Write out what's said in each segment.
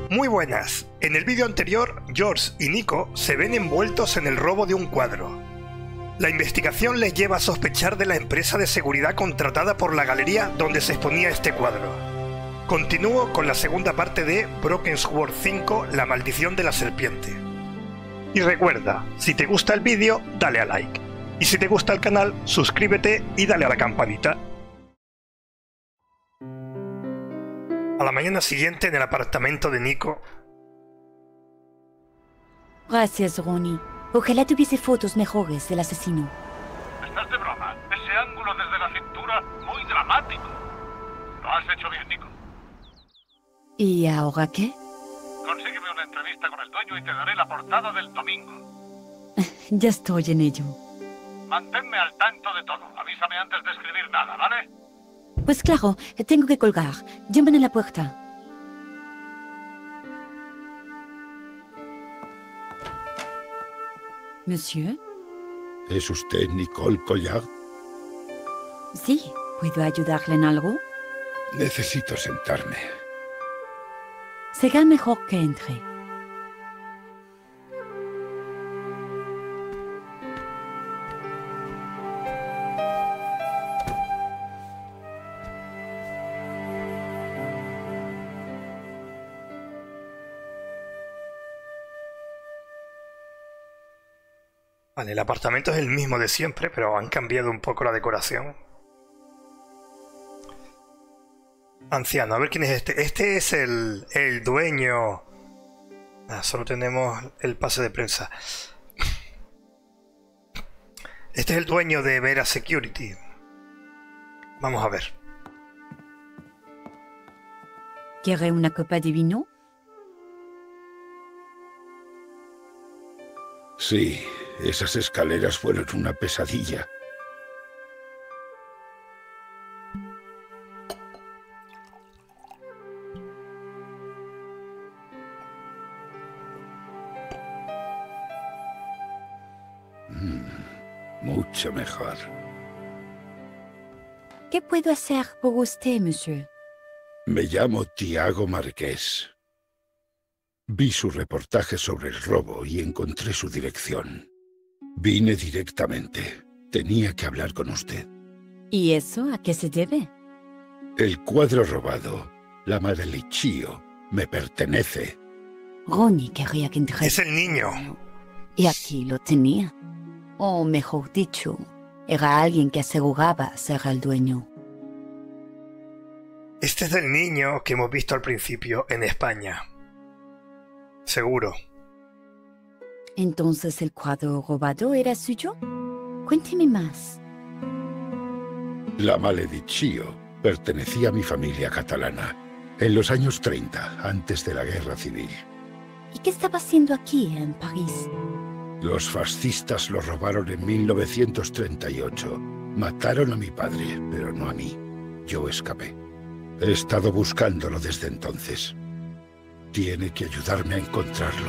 Muy buenas. En el vídeo anterior, George y Nico se ven envueltos en el robo de un cuadro. La investigación les lleva a sospechar de la empresa de seguridad contratada por la galería donde se exponía este cuadro. Continúo con la segunda parte de Broken Sword 5, La maldición de la serpiente. Y recuerda, si te gusta el vídeo, dale a like. Y si te gusta el canal, suscríbete y dale a la campanita. A la mañana siguiente, en el apartamento de Nico. Gracias, Ronnie. Ojalá tuviese fotos mejores del asesino. ¿Estás de broma? Ese ángulo desde la cintura, muy dramático. Lo has hecho bien, Nico. ¿Y ahora qué? Consígueme una entrevista con el dueño y te daré la portada del domingo. Ya estoy en ello. Manténme al tanto de todo. Avísame antes de escribir nada, ¿vale? Pues claro, tengo que colgar. Llaman a la puerta. Monsieur? ¿Es usted Nicole Collard? Sí, ¿puedo ayudarle en algo? Necesito sentarme. Será mejor que entre. Vale, el apartamento es el mismo de siempre, pero han cambiado un poco la decoración. Anciano, a ver quién es este. Este es el dueño. Ah, solo tenemos el pase de prensa. Este es el dueño de Vera Security. Vamos a ver. ¿Quiere una copa de vino? Sí, esas escaleras fueron una pesadilla. Mucho mejor. ¿Qué puedo hacer por usted, monsieur? Me llamo Tiago Marqués. Vi su reportaje sobre el robo y encontré su dirección. Vine directamente. Tenía que hablar con usted. ¿Y eso a qué se debe? El cuadro robado, la Malediccio, me pertenece. Ronnie quería que entre. Es el niño. Y aquí lo tenía. O mejor dicho, era alguien que aseguraba ser el dueño. Este es el niño que hemos visto al principio en España. Seguro. ¿Entonces el cuadro robado era suyo? Cuénteme más. La Malediccio pertenecía a mi familia catalana en los años 30, antes de la Guerra Civil. ¿Y qué estaba haciendo aquí, en París? Los fascistas lo robaron en 1938. Mataron a mi padre, pero no a mí. Yo escapé. He estado buscándolo desde entonces. Tiene que ayudarme a encontrarlo.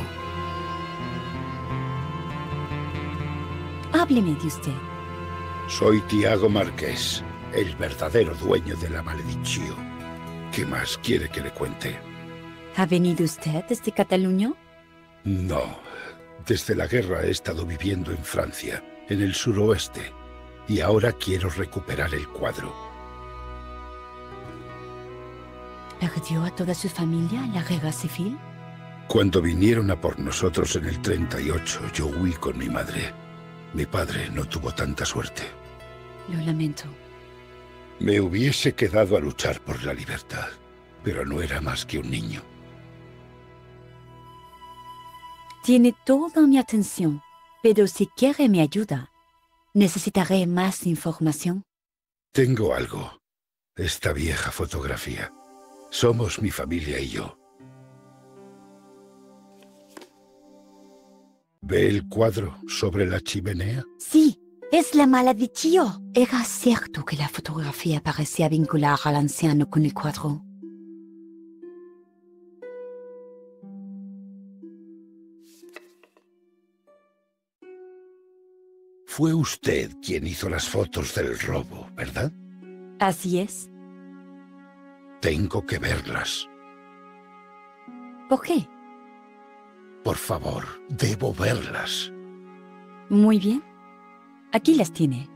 Hábleme de usted. Soy Tiago Marqués, el verdadero dueño de la Malediccio. ¿Qué más quiere que le cuente? ¿Ha venido usted desde Cataluña? No. Desde la guerra he estado viviendo en Francia, en el suroeste, y ahora quiero recuperar el cuadro. ¿Perdió a toda su familia en la guerra civil? Cuando vinieron a por nosotros en el 38, yo huí con mi madre. Mi padre no tuvo tanta suerte. Lo lamento. Me hubiese quedado a luchar por la libertad, pero no era más que un niño. Tiene toda mi atención, pero si quiere mi ayuda, necesitaré más información. Tengo algo. Esta vieja fotografía. Somos mi familia y yo. ¿Ve el cuadro sobre la chimenea? Sí, es la Malediccio. Era cierto que la fotografía parecía vincular al anciano con el cuadro. Fue usted quien hizo las fotos del robo, ¿verdad? Así es. Tengo que verlas. ¿Por qué? Por favor, debo verlas. Muy bien. Aquí las tiene.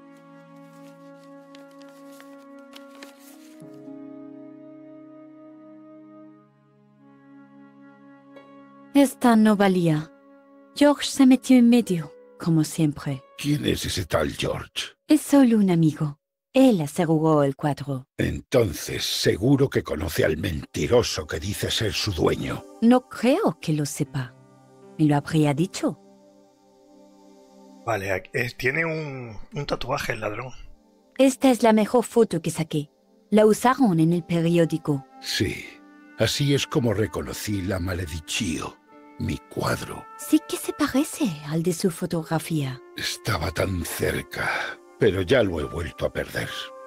Esta no valía. George se metió en medio, como siempre. ¿Quién es ese tal George? Es solo un amigo. Él aseguró el cuadro. Entonces, seguro que conoce al mentiroso que dice ser su dueño. No creo que lo sepa. Me lo habría dicho. Vale, tiene un tatuaje el ladrón. Esta es la mejor foto que saqué. La usaron en el periódico. Sí, así es como reconocí la Maledicio, mi cuadro. Sí que se parece al de su fotografía. Estaba tan cerca, pero ya lo he vuelto a perder.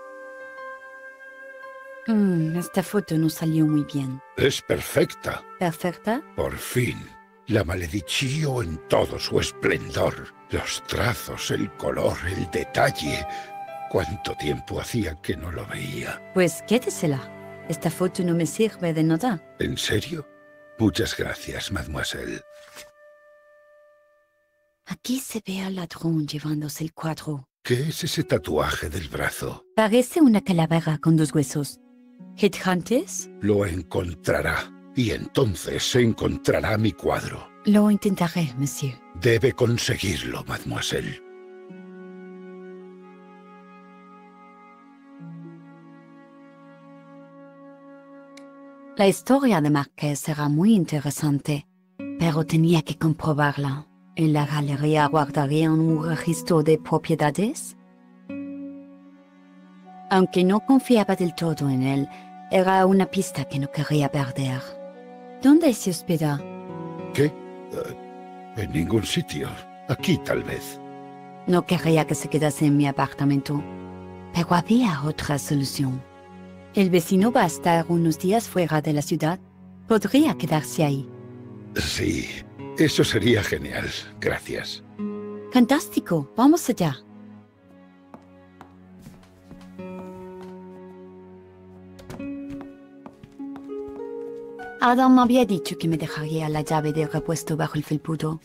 Esta foto no salió muy bien. Es perfecta. ¿Perfecta? Por fin. La Maledicio en todo su esplendor. Los trazos, el color, el detalle. ¿Cuánto tiempo hacía que no lo veía? Pues quédesela. Esta foto no me sirve de nada. ¿En serio? Muchas gracias, mademoiselle. Aquí se ve al ladrón llevándose el cuadro. ¿Qué es ese tatuaje del brazo? Parece una calavera con 2 huesos. ¿Headhunters? Lo encontrará. Y entonces se encontrará mi cuadro. Lo intentaré, monsieur. Debe conseguirlo, mademoiselle. La historia de Marqués era muy interesante, pero tenía que comprobarla. ¿En la galería guardarían un registro de propiedades? Aunque no confiaba del todo en él, era una pista que no quería perder. ¿Dónde se hospeda? ¿Qué? En ningún sitio. Aquí, tal vez. No quería que se quedase en mi apartamento, pero había otra solución. El vecino va a estar unos días fuera de la ciudad. Podría quedarse ahí. Sí, eso sería genial. Gracias. Fantástico, vamos allá. Adam me había dicho que me dejaría la llave de repuesto bajo el felpudo.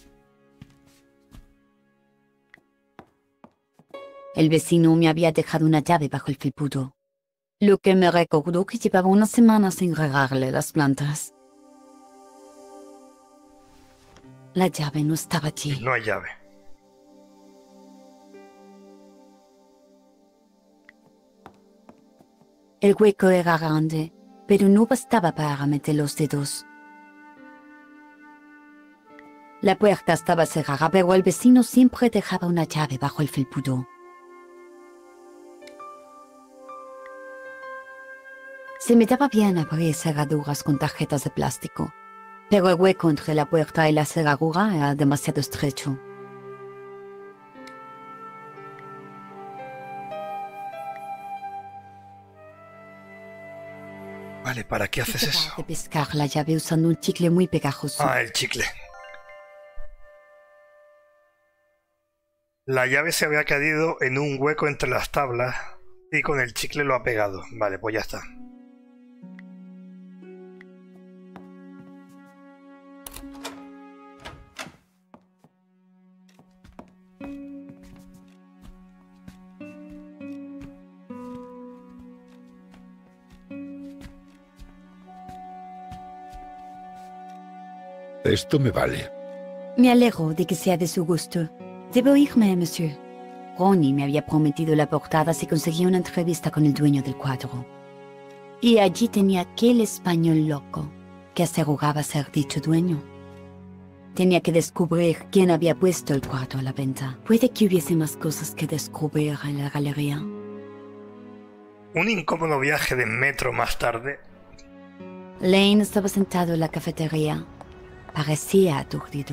El vecino me había dejado una llave bajo el felpudo, lo que me recordó que llevaba una semana sin regarle las plantas. La llave no estaba allí. No hay llave. El hueco era grande, pero no bastaba para meter los dedos. La puerta estaba cerrada, pero el vecino siempre dejaba una llave bajo el felpudo. Se me daba bien abrir cerraduras con tarjetas de plástico, pero el hueco entre la puerta y la cerradura era demasiado estrecho. Vale, ¿para qué haces eso? De pescar la llave usando un chicle muy pegajoso. Ah, el chicle. La llave se había caído en un hueco entre las tablas y con el chicle lo ha pegado. Vale, pues ya está. Esto me vale. Me alegro de que sea de su gusto. Debo irme, monsieur. Ronnie me había prometido la portada si conseguía una entrevista con el dueño del cuadro. Y allí tenía aquel español loco que aseguraba ser dicho dueño. Tenía que descubrir quién había puesto el cuadro a la venta. Puede que hubiese más cosas que descubrir en la galería. Un incómodo viaje de metro más tarde. Lane estaba sentado en la cafetería. Parecía aturdido.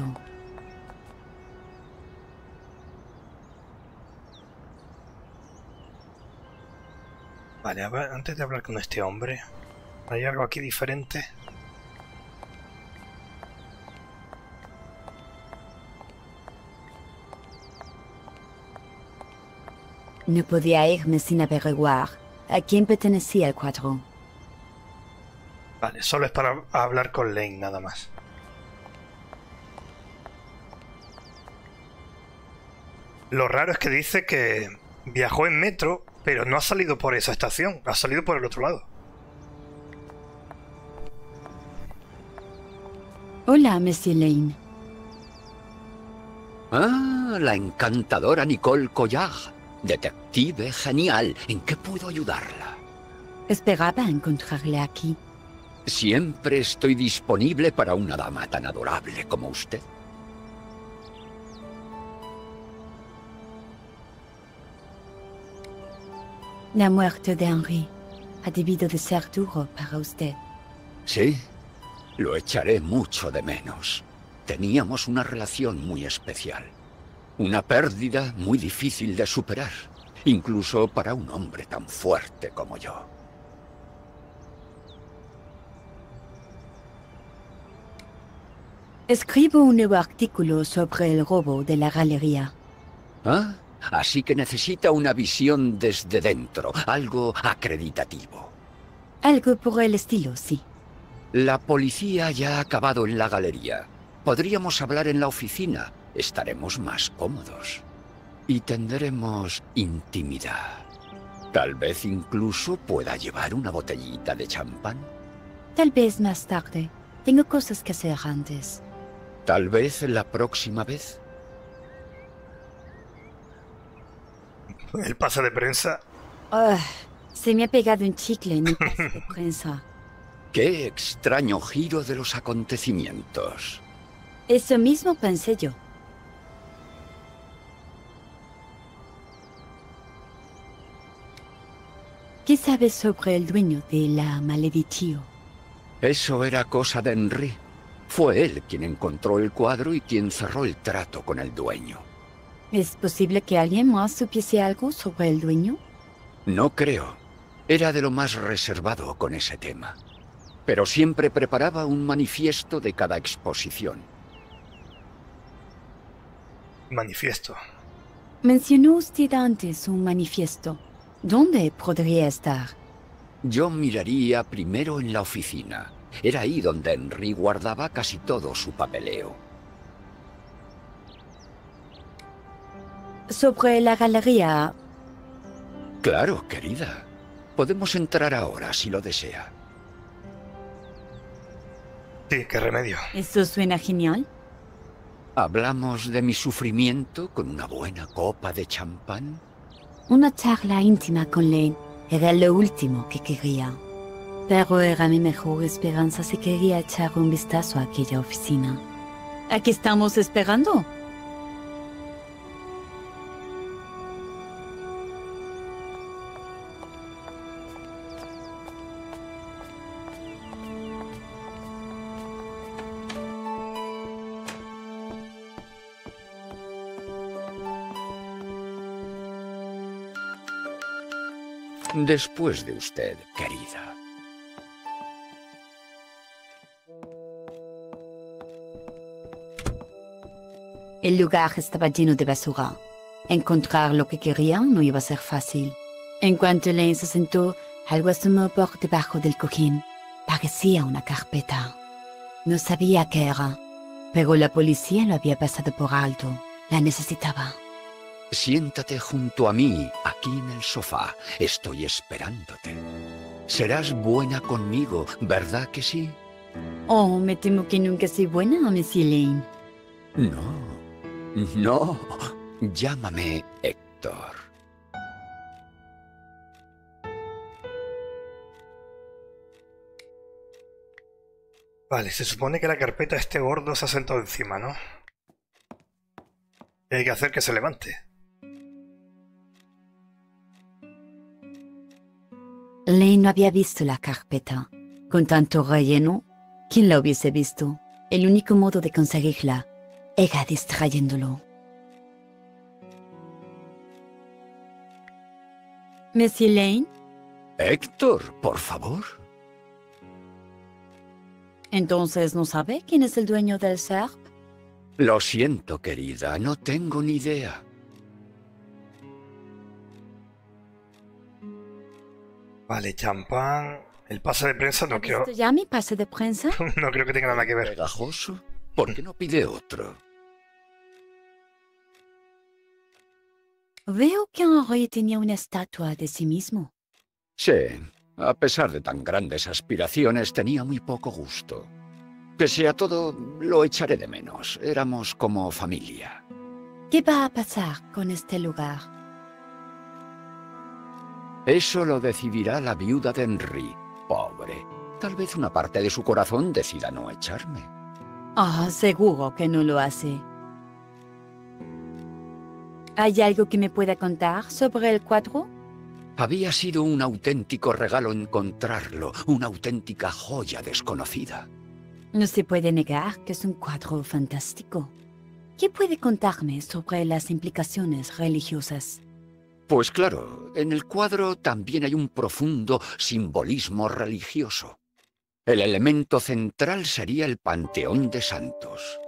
Vale, a ver, antes de hablar con este hombre, ¿hay algo aquí diferente? No podía irme sin averiguar a quién pertenecía el cuadro. Vale, solo es para hablar con Lane, nada más. Lo raro es que dice que viajó en metro, pero no ha salido por esa estación, ha salido por el otro lado. Hola, Monsieur Lane. Ah, la encantadora Nicole Collard. Detective genial. ¿En qué puedo ayudarla? Esperaba encontrarle aquí. Siempre estoy disponible para una dama tan adorable como usted. La muerte de Henry ha debido de ser duro para usted. Sí, lo echaré mucho de menos. Teníamos una relación muy especial. Una pérdida muy difícil de superar, incluso para un hombre tan fuerte como yo. Escribo un nuevo artículo sobre el robo de la galería. ¿Ah? Así que necesita una visión desde dentro, algo acreditativo. Algo por el estilo, sí. La policía ya ha acabado en la galería. Podríamos hablar en la oficina. Estaremos más cómodos. Y tendremos intimidad. Tal vez incluso pueda llevar una botellita de champán. Tal vez más tarde. Tengo cosas que hacer antes. Tal vez la próxima vez. El pase de prensa. Se me ha pegado un chicle en el pase de prensa. Qué extraño giro de los acontecimientos. Eso mismo pensé yo. ¿Qué sabes sobre el dueño de la Maledicio? Eso era cosa de Henry. Fue él quien encontró el cuadro y quien cerró el trato con el dueño. ¿Es posible que alguien más supiese algo sobre el dueño? No creo. Era de lo más reservado con ese tema. Pero siempre preparaba un manifiesto de cada exposición. Manifiesto. Mencionó usted antes un manifiesto. ¿Dónde podría estar? Yo miraría primero en la oficina. Era ahí donde Henry guardaba casi todo su papeleo. Sobre la galería. Claro, querida. Podemos entrar ahora si lo desea. Sí, qué remedio. ¿Eso suena genial? ¿Hablamos de mi sufrimiento con una buena copa de champán? Una charla íntima con Lane era lo último que quería. Pero era mi mejor esperanza si quería echar un vistazo a aquella oficina. ¿A qué estamos esperando? Después de usted, querida. El lugar estaba lleno de basura. Encontrar lo que querían no iba a ser fácil. En cuanto Lane se sentó, algo asomó por debajo del cojín. Parecía una carpeta. No sabía qué era, pero la policía lo había pasado por alto. La necesitaba. Siéntate junto a mí, aquí en el sofá. Estoy esperándote. Serás buena conmigo, ¿verdad que sí? Oh, me temo que nunca soy buena, Monsieur Lane. No. Llámame Héctor. Vale, se supone que la carpeta este gordo se ha sentado encima, ¿no? Y hay que hacer que se levante. Lane no había visto la carpeta. Con tanto relleno, ¿quién la hubiese visto? El único modo de conseguirla era distrayéndolo. ¿Monsieur Lane? Héctor, por favor. ¿Entonces no sabe quién es el dueño del Serp? Lo siento, querida, no tengo ni idea. Vale, champán. El pase de prensa no ¿Ha creo, visto ya mi pase de prensa? no creo que tenga nada que ver. ¿Pegajoso? ¿Por qué no pide otro? Veo que Henri tenía una estatua de sí mismo. Sí, a pesar de tan grandes aspiraciones, tenía muy poco gusto. Pese a todo, lo echaré de menos. Éramos como familia. ¿Qué va a pasar con este lugar? Eso lo decidirá la viuda de Henri. Pobre. Tal vez una parte de su corazón decida no echarme. Ah, seguro que no lo hace. ¿Hay algo que me pueda contar sobre el cuadro? Había sido un auténtico regalo encontrarlo, una auténtica joya desconocida. No se puede negar que es un cuadro fantástico. ¿Qué puede contarme sobre las implicaciones religiosas? Pues claro, en el cuadro también hay un profundo simbolismo religioso. El elemento central sería el Panteón de Santos.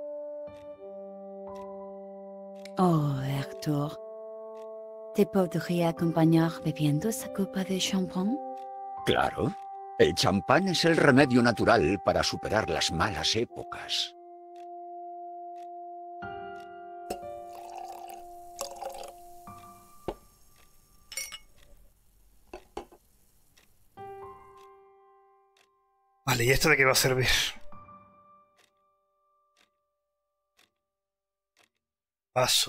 Oh, Héctor. ¿Te podría acompañar bebiendo esa copa de champán? Claro, el champán es el remedio natural para superar las malas épocas. Vale, ¿y esto de qué va a servir? Vaso.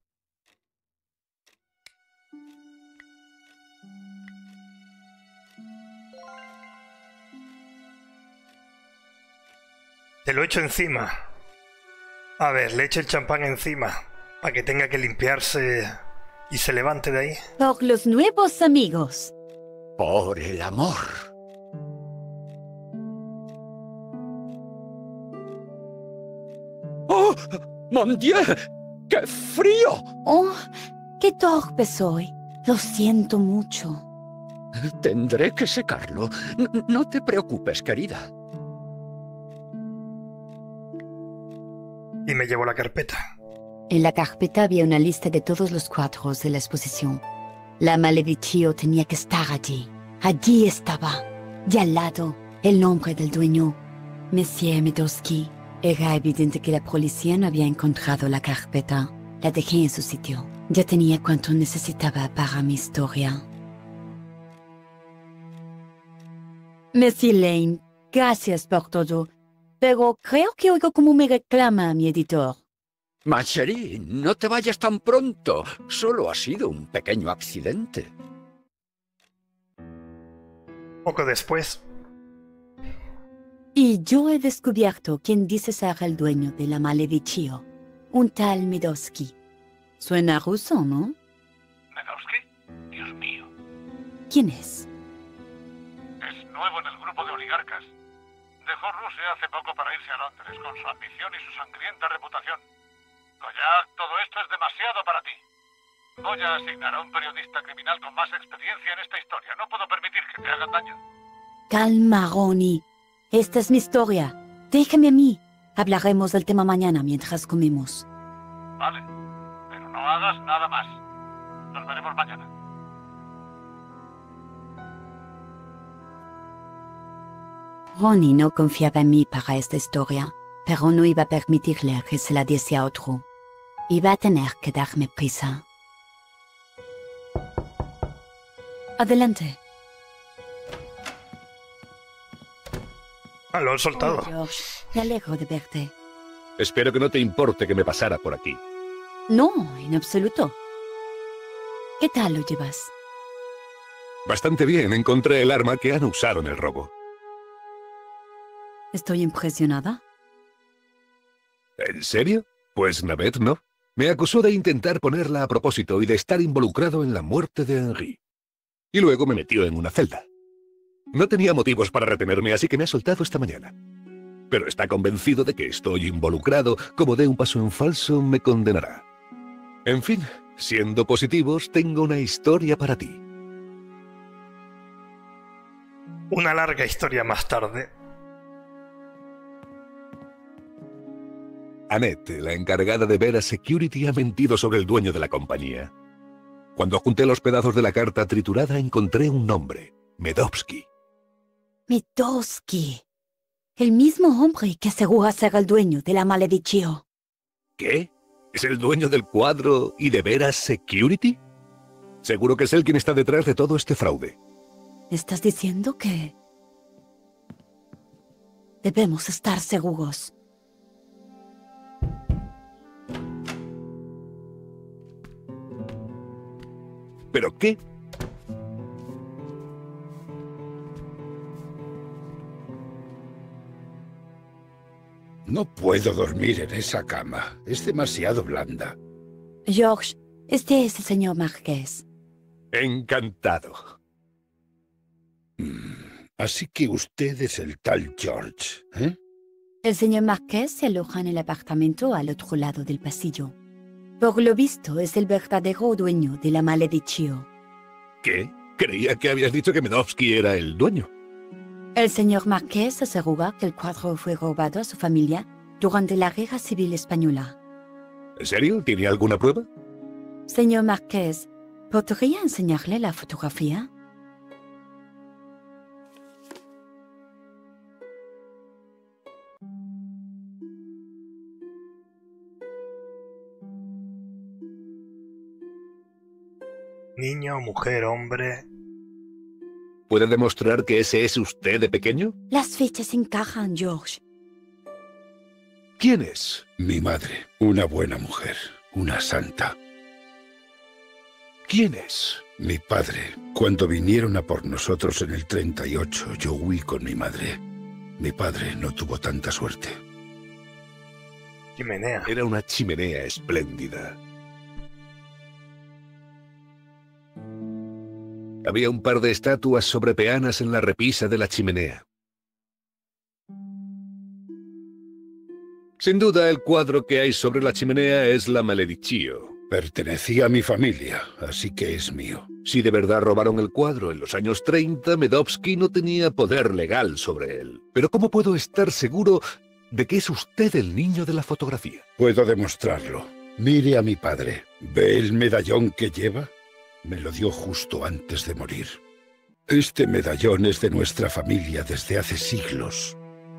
Te lo echo encima. A ver, le echo el champán encima para que tenga que limpiarse y se levante de ahí. Por los nuevos amigos. Por el amor. ¡Oh! ¡Mon Dieu! ¡Qué frío! Oh, qué torpe soy. Lo siento mucho. Tendré que secarlo. No te preocupes, querida. Y me llevo la carpeta. En la carpeta había una lista de todos los cuadros de la exposición. La Maleficio tenía que estar allí. Allí estaba. Y al lado, el nombre del dueño. Monsieur Medowski. Era evidente que la policía no había encontrado la carpeta. La dejé en su sitio. Ya tenía cuanto necesitaba para mi historia. Monsieur Lane, gracias por todo. Pero creo que oigo como me reclama mi editor. Ma chérie, no te vayas tan pronto. Solo ha sido un pequeño accidente. Poco después, Y yo he descubierto quién dice ser el dueño de la Maleficio. Un tal Medowski. Suena ruso, ¿no? ¿Medowski? Dios mío. ¿Quién es? Es nuevo en el grupo de oligarcas. Dejó Rusia hace poco para irse a Londres con su ambición y su sangrienta reputación. Goyak, todo esto es demasiado para ti. Voy a asignar a un periodista criminal con más experiencia en esta historia. No puedo permitir que te hagan daño. Calma, Ronnie. Esta es mi historia. Déjame a mí. Hablaremos del tema mañana mientras comemos. Vale, pero no hagas nada más. Nos veremos mañana. Ronnie no confiaba en mí para esta historia, pero no iba a permitirle que se la diese a otro. Iba a tener que darme prisa. Adelante. ah, lo han soltado. Oh, George, me alegro de verte. Espero que no te importe que me pasara por aquí. No, en absoluto. ¿Qué tal lo llevas? Bastante bien, encontré el arma que han usado en el robo. Estoy impresionada. ¿En serio? Pues Navet no. Me acusó de intentar ponerla a propósito y de estar involucrado en la muerte de Henri. Y luego me metió en una celda. No tenía motivos para retenerme, así que me ha soltado esta mañana. Pero está convencido de que estoy involucrado. Como dé un paso en falso, me condenará. En fin, siendo positivos, tengo una historia para ti. Una larga historia más tarde. Annette, la encargada de ver a Security, ha mentido sobre el dueño de la compañía. Cuando junté los pedazos de la carta triturada, encontré un nombre: Medowski. Medowski. El mismo hombre que asegura ser el dueño de la maledición. ¿Qué? ¿Es el dueño del cuadro y de veras Security? Seguro que es él quien está detrás de todo este fraude. ¿Estás diciendo que debemos estar seguros? ¿Pero qué? No puedo dormir en esa cama. Es demasiado blanda. George, este es el señor Marqués. Encantado. Así que usted es el tal George, ¿eh? El señor Marqués se aloja en el apartamento al otro lado del pasillo. Por lo visto, es el verdadero dueño de la maledición. ¿Qué? Creía que habías dicho que Medowski era el dueño. El señor Marqués asegura que el cuadro fue robado a su familia durante la Guerra Civil Española. ¿En serio? ¿Tiene alguna prueba? Señor Marqués, ¿podría enseñarle la fotografía? Niño, mujer, hombre... ¿Puede demostrar que ese es usted de pequeño? Las fechas encajan, George. ¿Quién es? Mi madre, una buena mujer, una santa. ¿Quién es? Mi padre, cuando vinieron a por nosotros en el 38, yo huí con mi madre. Mi padre no tuvo tanta suerte. Chimenea. Era una chimenea espléndida. Había un par de estatuas sobre peanas en la repisa de la chimenea. Sin duda, el cuadro que hay sobre la chimenea es la Maledicio. Pertenecía a mi familia, así que es mío. Si de verdad robaron el cuadro en los años 30, Medowski no tenía poder legal sobre él. Pero ¿cómo puedo estar seguro de que es usted el niño de la fotografía? Puedo demostrarlo. Mire a mi padre. ¿Ve el medallón que lleva? Me lo dio justo antes de morir. Este medallón es de nuestra familia desde hace siglos.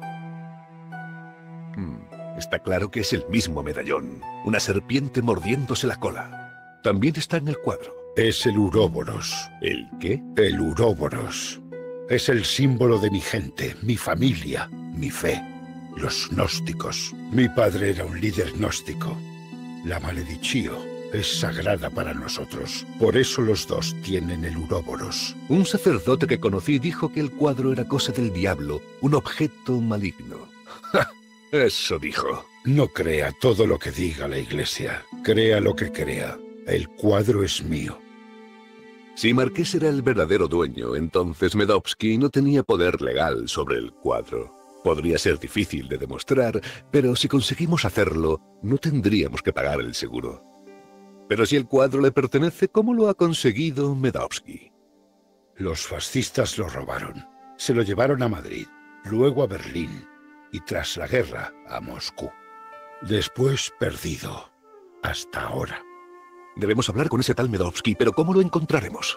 Está claro que es el mismo medallón. Una serpiente mordiéndose la cola. También está en el cuadro. Es el Uroboros. ¿El qué? El Uroboros. Es el símbolo de mi gente, mi familia, mi fe. Los gnósticos. Mi padre era un líder gnóstico. La Maledicio es sagrada para nosotros. Por eso los dos tienen el Uroboros. Un sacerdote que conocí dijo que el cuadro era cosa del diablo, un objeto maligno. ¡Ja! Eso dijo. No crea todo lo que diga la iglesia. Crea lo que crea. El cuadro es mío. Si Marqués era el verdadero dueño, entonces Medowski no tenía poder legal sobre el cuadro. Podría ser difícil de demostrar, pero si conseguimos hacerlo, no tendríamos que pagar el seguro. Pero si el cuadro le pertenece, ¿cómo lo ha conseguido Medowski? Los fascistas lo robaron. Se lo llevaron a Madrid, luego a Berlín y tras la guerra a Moscú. Después perdido. Hasta ahora. Debemos hablar con ese tal Medowski, pero ¿cómo lo encontraremos?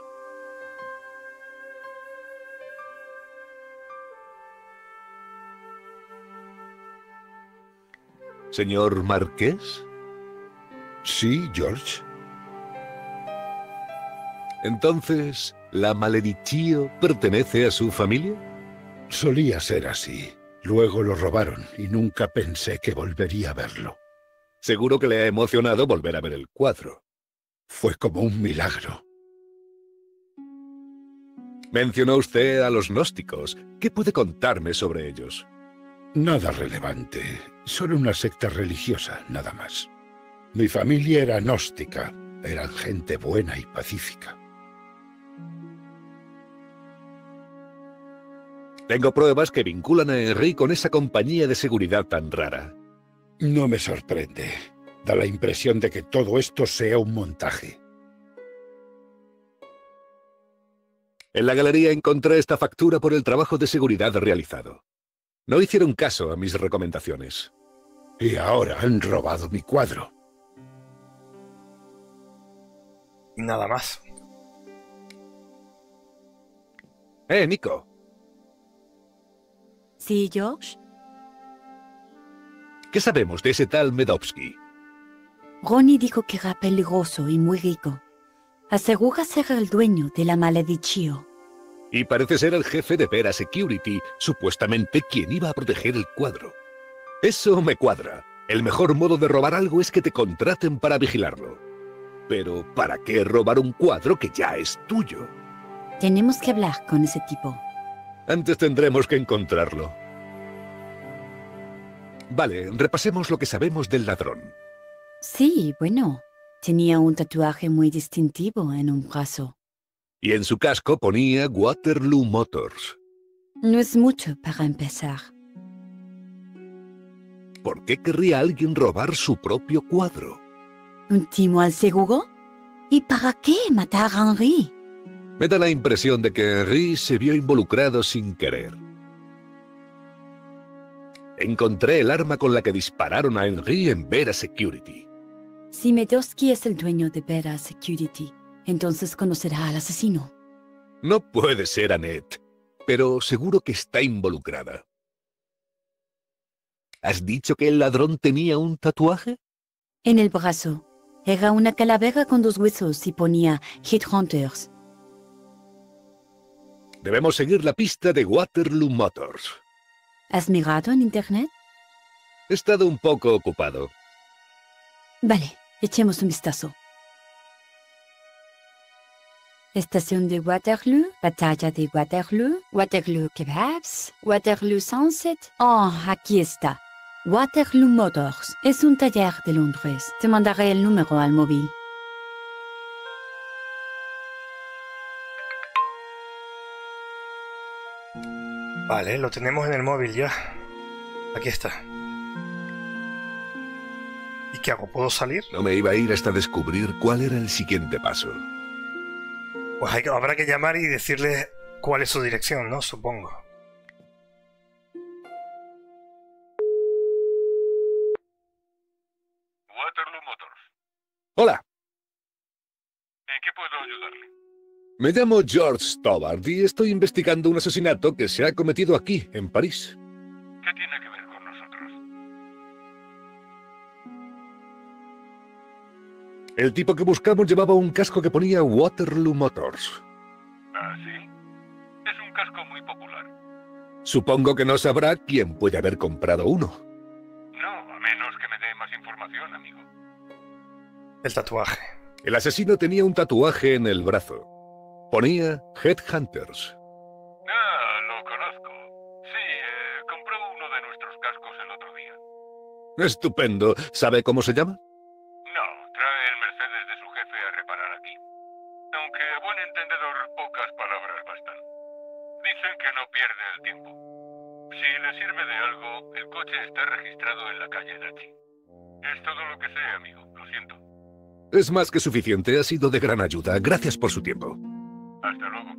¿Señor Marqués? Sí, George. Entonces, ¿la Maledicio pertenece a su familia? Solía ser así. Luego lo robaron y nunca pensé que volvería a verlo. Seguro que le ha emocionado volver a ver el cuadro. Fue como un milagro. Mencionó usted a los gnósticos. ¿Qué puede contarme sobre ellos? Nada relevante. Solo una secta religiosa, nada más. Mi familia era gnóstica. Eran gente buena y pacífica. Tengo pruebas que vinculan a Henry con esa compañía de seguridad tan rara. No me sorprende. Da la impresión de que todo esto sea un montaje. En la galería encontré esta factura por el trabajo de seguridad realizado. No hicieron caso a mis recomendaciones. Y ahora han robado mi cuadro. Nada más. Nico. ¿Sí, George? ¿Qué sabemos de ese tal Medovsky? Ronnie dijo que era peligroso y muy rico. Asegura ser el dueño de la maledición. Y parece ser el jefe de Vera Security, supuestamente quien iba a proteger el cuadro. Eso me cuadra. El mejor modo de robar algo es que te contraten para vigilarlo. Pero, ¿para qué robar un cuadro que ya es tuyo? Tenemos que hablar con ese tipo. Antes tendremos que encontrarlo. Vale, repasemos lo que sabemos del ladrón. Sí, bueno. Tenía un tatuaje muy distintivo en un brazo. Y en su casco ponía Waterloo Motors. No es mucho para empezar. ¿Por qué querría alguien robar su propio cuadro? ¿Un timo al seguro? ¿Y para qué matar a Henri? Me da la impresión de que Henri se vio involucrado sin querer. Encontré el arma con la que dispararon a Henri en Vera Security. Si Medovsky es el dueño de Vera Security, entonces conocerá al asesino. No puede ser Annette, pero seguro que está involucrada. ¿Has dicho que el ladrón tenía un tatuaje? En el brazo. Era una calavera con 2 huesos y ponía Headhunters. Debemos seguir la pista de Waterloo Motors. ¿Has mirado en internet? He estado un poco ocupado. Vale, echemos un vistazo. Estación de Waterloo, batalla de Waterloo, Waterloo Kebabs, Waterloo Sunset. Oh, aquí está. Waterloo Motors. Es un taller de Londres. Te mandaré el número al móvil. Vale, lo tenemos en el móvil ya. Aquí está. ¿Y qué hago? ¿Puedo salir? No me iba a ir hasta descubrir cuál era el siguiente paso. Pues habrá que llamar y decirle cuál es su dirección, ¿no? Supongo. Waterloo Motors. Hola, ¿En qué puedo ayudarle? me llamo George Stobbart y estoy investigando un asesinato que se ha cometido aquí, en París. ¿Qué tiene que ver con nosotros? El tipo que buscamos llevaba un casco que ponía Waterloo Motors. ¿Ah, sí? Es un casco muy popular. Supongo que no sabrá quién puede haber comprado uno. No, a menos que me dé más información, amigo. El tatuaje. El asesino tenía un tatuaje en el brazo. Ponía Headhunters. Ah, lo conozco. Sí, compró uno de nuestros cascos el otro día. Estupendo. ¿Sabe cómo se llama? No, trae el Mercedes de su jefe a reparar aquí. Aunque a buen entendedor, pocas palabras bastan. Dicen que no pierde el tiempo. Si le sirve de algo, el coche está registrado en la calle Dachi. Es todo lo que sé, amigo. Lo siento. Es más que suficiente. Ha sido de gran ayuda. Gracias por su tiempo. Hasta luego.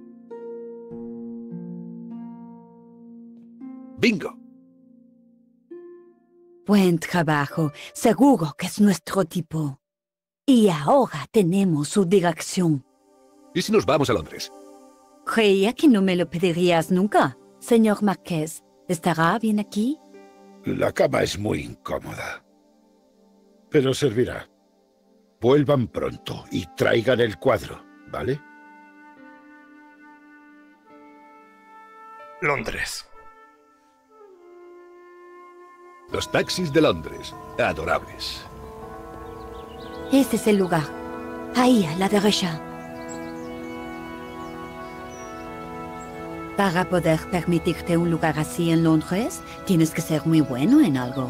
Bingo. Buen trabajo. Seguro que es nuestro tipo. Y ahora tenemos su dirección. ¿Y si nos vamos a Londres? Creía que no me lo pedirías nunca. Señor Marqués, ¿estará bien aquí? La cama es muy incómoda. Pero servirá. Vuelvan pronto y traigan el cuadro, ¿vale? Londres. Los taxis de Londres. Adorables. Ese es el lugar. Ahí, a la derecha. Para poder permitirte un lugar así en Londres, tienes que ser muy bueno en algo.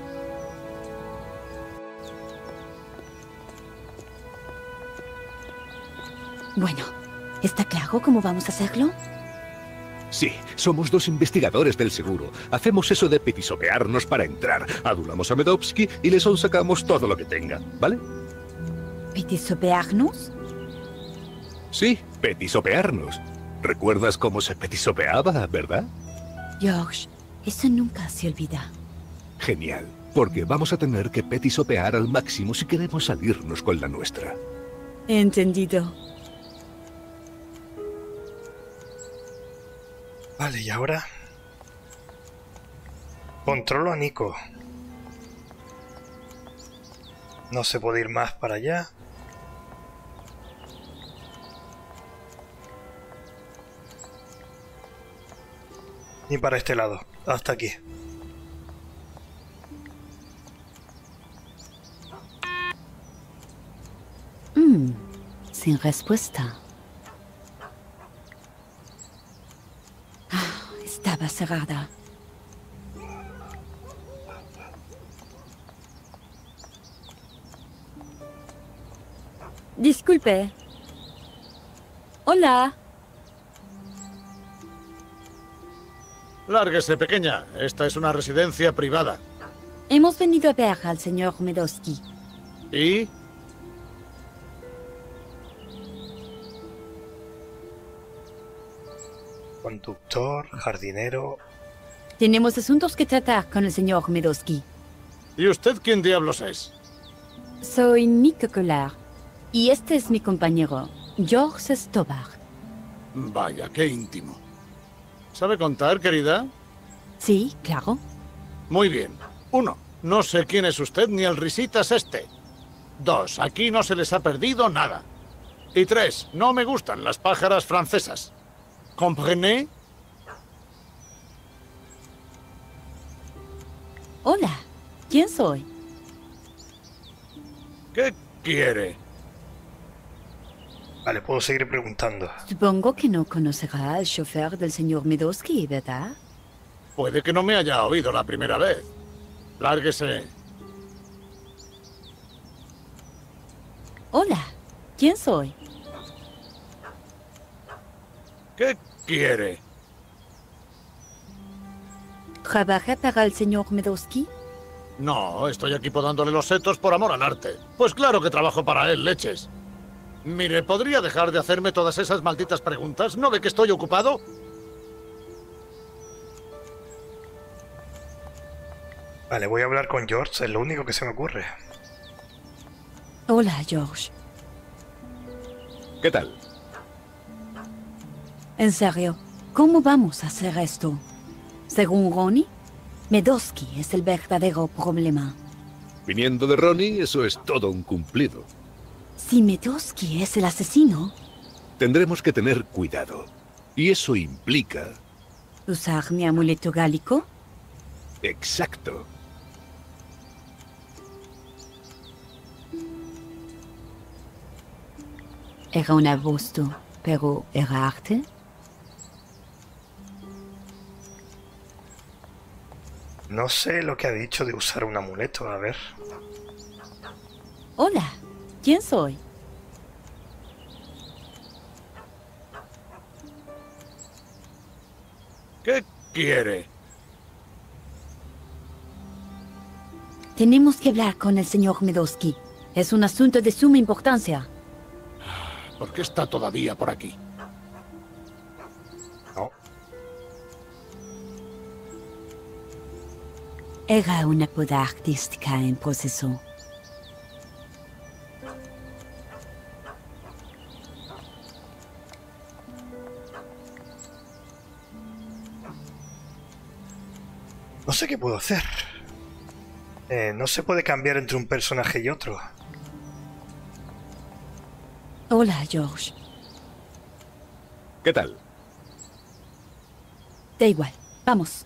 Bueno, ¿está claro cómo vamos a hacerlo? Sí, somos 2 investigadores del seguro. Hacemos eso de petisopearnos para entrar. Adulamos a Medovsky y le sonsacamos todo lo que tenga, ¿vale? ¿Petisopearnos? Sí, petisopearnos. ¿Recuerdas cómo se petisopeaba, verdad? George, eso nunca se olvida. Genial, porque vamos a tener que petisopear al máximo si queremos salirnos con la nuestra. Entendido. Vale, ¿y ahora? Controlo a Nico. No se puede ir más para allá. Ni para este lado. Hasta aquí. Sin respuesta. Estaba cerrada. Disculpe. Hola. Lárguese, pequeña. Esta es una residencia privada. Hemos venido a ver al señor Medowski. ¿Y? Conductor, jardinero... Tenemos asuntos que tratar con el señor Medowski. ¿Y usted quién diablos es? Soy Nico Collard. Y este es mi compañero, George Stobbart. Vaya, qué íntimo. ¿Sabe contar, querida? Sí, claro. Muy bien. 1. No sé quién es usted ni el risitas este. 2. Aquí no se les ha perdido nada. Y 3. No me gustan las pájaras francesas. ¿Comprenez? Hola, ¿quién soy? ¿Qué quiere? Vale, puedo seguir preguntando. Supongo que no conocerá al chofer del señor Medowski, ¿verdad? Puede que no me haya oído la primera vez. Lárguese. Hola, ¿quién soy? ¿Qué quiere? ¿Trabaja para el señor Medowski? No, estoy aquí podándole los setos por amor al arte. Pues claro que trabajo para él, leches. Mire, ¿podría dejar de hacerme todas esas malditas preguntas? ¿No ve que estoy ocupado? Vale, voy a hablar con George, es lo único que se me ocurre. Hola, George. ¿Qué tal? En serio, ¿cómo vamos a hacer esto? Según Ronnie, Medowski es el verdadero problema. Viniendo de Ronnie, eso es todo un cumplido. Si Medowski es el asesino... Tendremos que tener cuidado. Y eso implica... ¿Usar mi amuleto gálico? Exacto. Era un arbusto, pero ¿era arte? No sé lo que ha dicho de usar un amuleto, a ver. Hola, ¿quién soy? ¿Qué quiere? Tenemos que hablar con el señor Medowski. Es un asunto de suma importancia. ¿Por qué está todavía por aquí? No. Era una poda artística en proceso. No sé qué puedo hacer. No se puede cambiar entre un personaje y otro. Hola, George. ¿Qué tal? Da igual, vamos.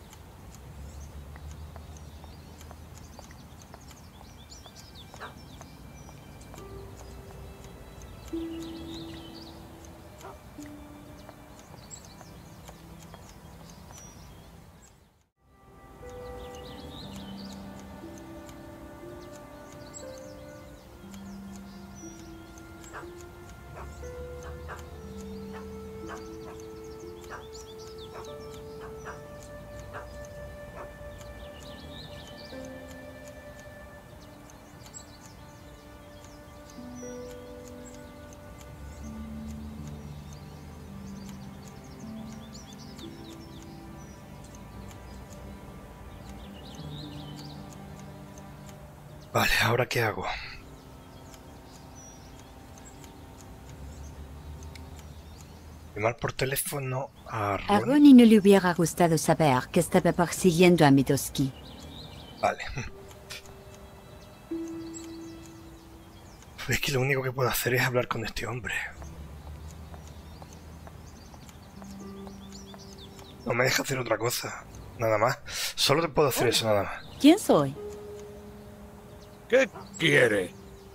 Vale, ¿ahora qué hago? Llamar por teléfono a A Ronnie. Ronnie no le hubiera gustado saber que estaba persiguiendo a Medoski. Vale. Es que lo único que puedo hacer es hablar con este hombre. No me deja hacer otra cosa. Nada más. Solo te puedo hacer eso, nada más. ¿Quién soy? ¿Qué quiere?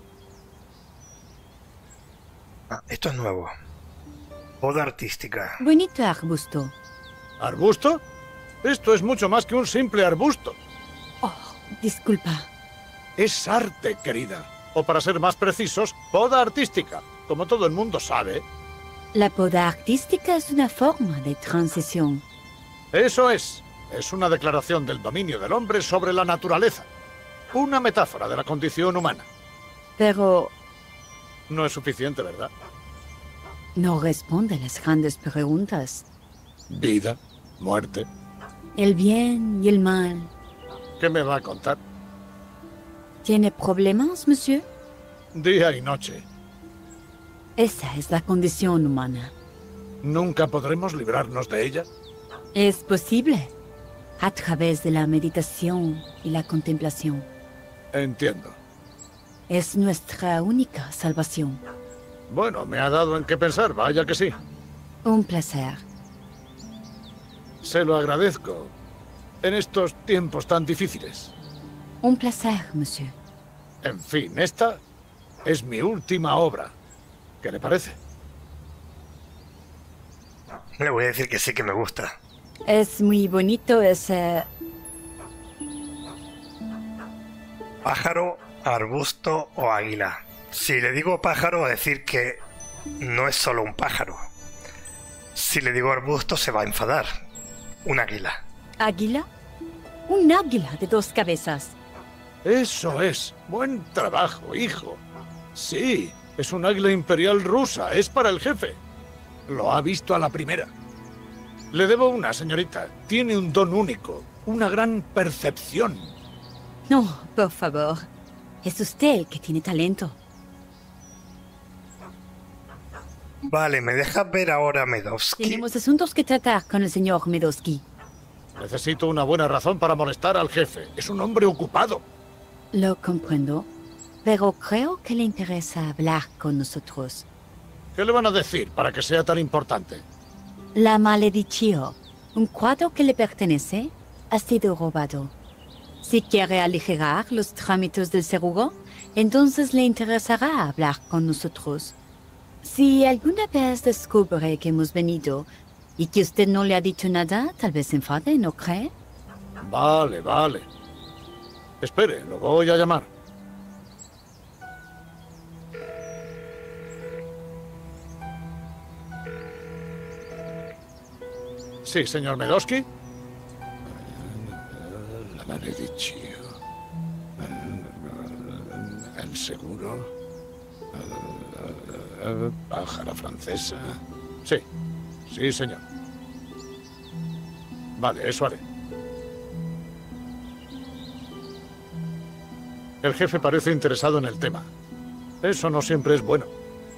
Ah, esto es nuevo. Boda artística. Bonito arbusto. ¿Arbusto? Esto es mucho más que un simple arbusto. Oh, disculpa. Es arte, querida. O para ser más precisos, poda artística. Como todo el mundo sabe. La poda artística es una forma de transición. Eso es. Es una declaración del dominio del hombre sobre la naturaleza. Una metáfora de la condición humana. Pero No es suficiente, ¿verdad? no responde a las grandes preguntas. Vida, muerte. El bien y el mal. ¿Qué me va a contar? ¿Tiene problemas, monsieur? Día y noche. Esa es la condición humana. ¿Nunca podremos librarnos de ella? Es posible. A través de la meditación y la contemplación. Entiendo. Es nuestra única salvación. Bueno, me ha dado en qué pensar, vaya que sí. Un placer. Se lo agradezco. En estos tiempos tan difíciles. Un placer, monsieur. En fin, esta es mi última obra. ¿Qué le parece? Le voy a decir que sí que me gusta. Es muy bonito ese... Pájaro, arbusto o águila. Si le digo pájaro, va a decir que no es solo un pájaro. Si le digo arbusto, se va a enfadar. Un águila. ¿Águila? Un águila de dos cabezas. Eso es. Buen trabajo, hijo. Sí, es un águila imperial rusa. Es para el jefe. Lo ha visto a la primera. Le debo una, señorita. Tiene un don único. Una gran percepción. No, por favor. Es usted el que tiene talento. Vale, ¿me dejas ver ahora a Medoski? Tenemos asuntos que tratar con el señor Medoski. Necesito una buena razón para molestar al jefe. Es un hombre ocupado. Lo comprendo, pero creo que le interesa hablar con nosotros. ¿Qué le van a decir para que sea tan importante? La maledición, un cuadro que le pertenece, ha sido robado. Si quiere aligerar los trámites del seguro, entonces le interesará hablar con nosotros. Si alguna vez descubre que hemos venido y que usted no le ha dicho nada, tal vez se enfade, ¿no cree? Vale, vale. Espere, lo voy a llamar. Sí, señor Medoski. La maledición. El seguro. Pájara francesa. Sí, sí, señor. Vale, eso haré. El jefe parece interesado en el tema. Eso no siempre es bueno.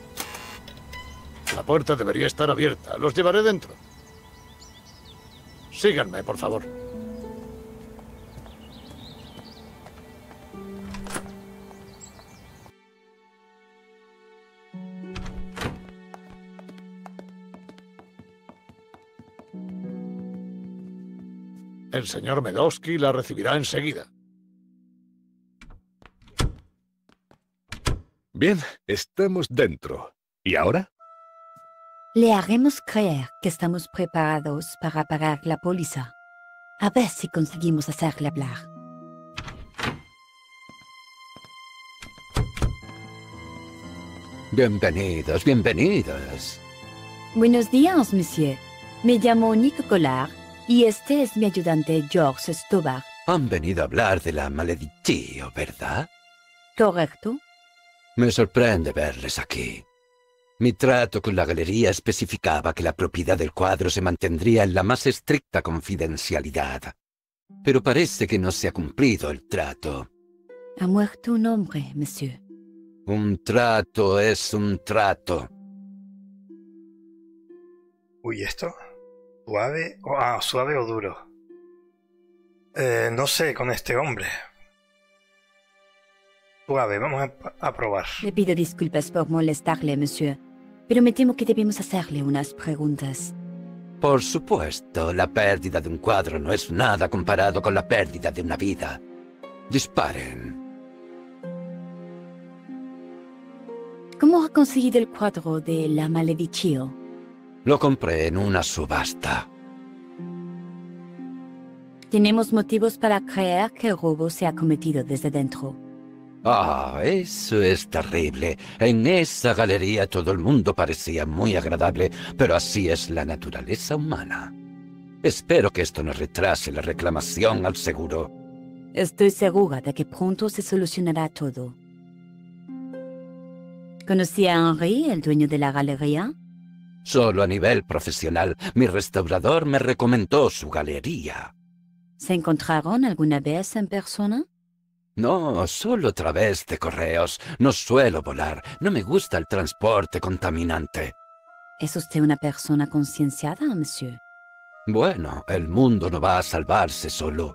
La puerta debería estar abierta. Los llevaré dentro. Síganme, por favor. El señor Medoski la recibirá enseguida. Bien, estamos dentro. ¿Y ahora? Le haremos creer que estamos preparados para pagar la póliza. A ver si conseguimos hacerle hablar. Bienvenidos, bienvenidos. Buenos días, monsieur. Me llamo Nico Collard y este es mi ayudante George Stobar. Han venido a hablar de la maledición, ¿verdad? ¿Correcto? Me sorprende verles aquí. Mi trato con la galería especificaba que la propiedad del cuadro se mantendría en la más estricta confidencialidad. Pero parece que no se ha cumplido el trato. Ha muerto un hombre, monsieur. Un trato es un trato. Uy, ¿esto? ¿Suave? Suave o duro. No sé, con este hombre. Suave, vamos a probar. Le pido disculpas por molestarle, monsieur, pero me temo que debemos hacerle unas preguntas. Por supuesto, la pérdida de un cuadro no es nada comparado con la pérdida de una vida. Disparen. ¿Cómo ha conseguido el cuadro de La Maledicio? Lo compré en una subasta. Tenemos motivos para creer que el robo se ha cometido desde dentro. Ah, eso es terrible. En esa galería todo el mundo parecía muy agradable, pero así es la naturaleza humana. Espero que esto no retrase la reclamación al seguro. Estoy segura de que pronto se solucionará todo. ¿Conocí a Henri, el dueño de la galería? Solo a nivel profesional. Mi restaurador me recomendó su galería. ¿Se encontraron alguna vez en persona? No, solo a través de correos. No suelo volar. No me gusta el transporte contaminante. ¿Es usted una persona concienciada, monsieur? Bueno, el mundo no va a salvarse solo.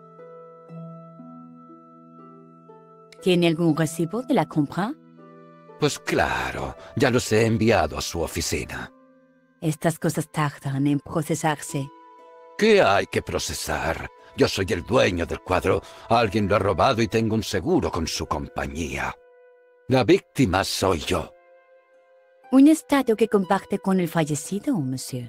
¿Tiene algún recibo de la compra? Pues claro, ya los he enviado a su oficina. Estas cosas tardan en procesarse. ¿Qué hay que procesar? Yo soy el dueño del cuadro. Alguien lo ha robado y tengo un seguro con su compañía. La víctima soy yo. ¿Un estado que comparte con el fallecido, monsieur?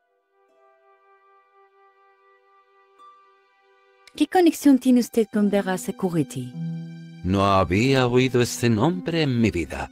¿Qué conexión tiene usted con Vera Security? No había oído ese nombre en mi vida.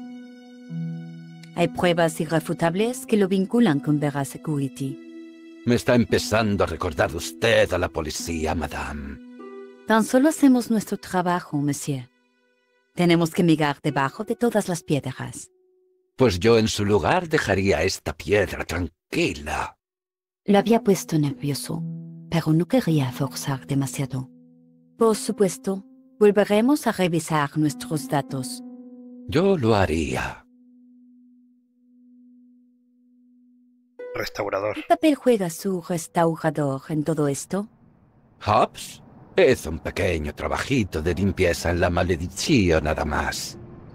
Hay pruebas irrefutables que lo vinculan con Vera Security. Me está empezando a recordar usted a la policía, madame. Tan solo hacemos nuestro trabajo, monsieur. Tenemos que mirar debajo de todas las piedras. Pues yo en su lugar dejaría esta piedra tranquila. Lo había puesto nervioso, pero no quería forzar demasiado. Por supuesto, volveremos a revisar nuestros datos. Yo lo haría. Restaurador. ¿Qué papel juega su restaurador en todo esto? ¿Hobbs? Es un pequeño trabajito de limpieza en La Maledicio nada más.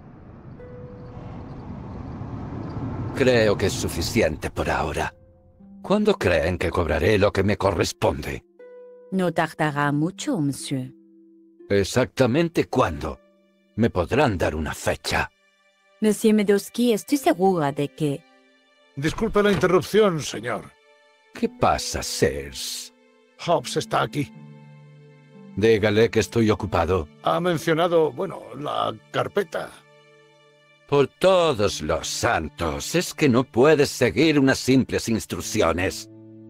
Creo que es suficiente por ahora. ¿Cuándo creen que cobraré lo que me corresponde? No tardará mucho, monsieur. ¿Exactamente cuándo? ¿Me podrán dar una fecha? Monsieur Medoski, estoy segura de que... Disculpe la interrupción, señor. ¿Qué pasa, Sears? Hobbs está aquí. Dígale que estoy ocupado. Ha mencionado, bueno, la carpeta. Por todos los santos, es que no puedes seguir unas simples instrucciones.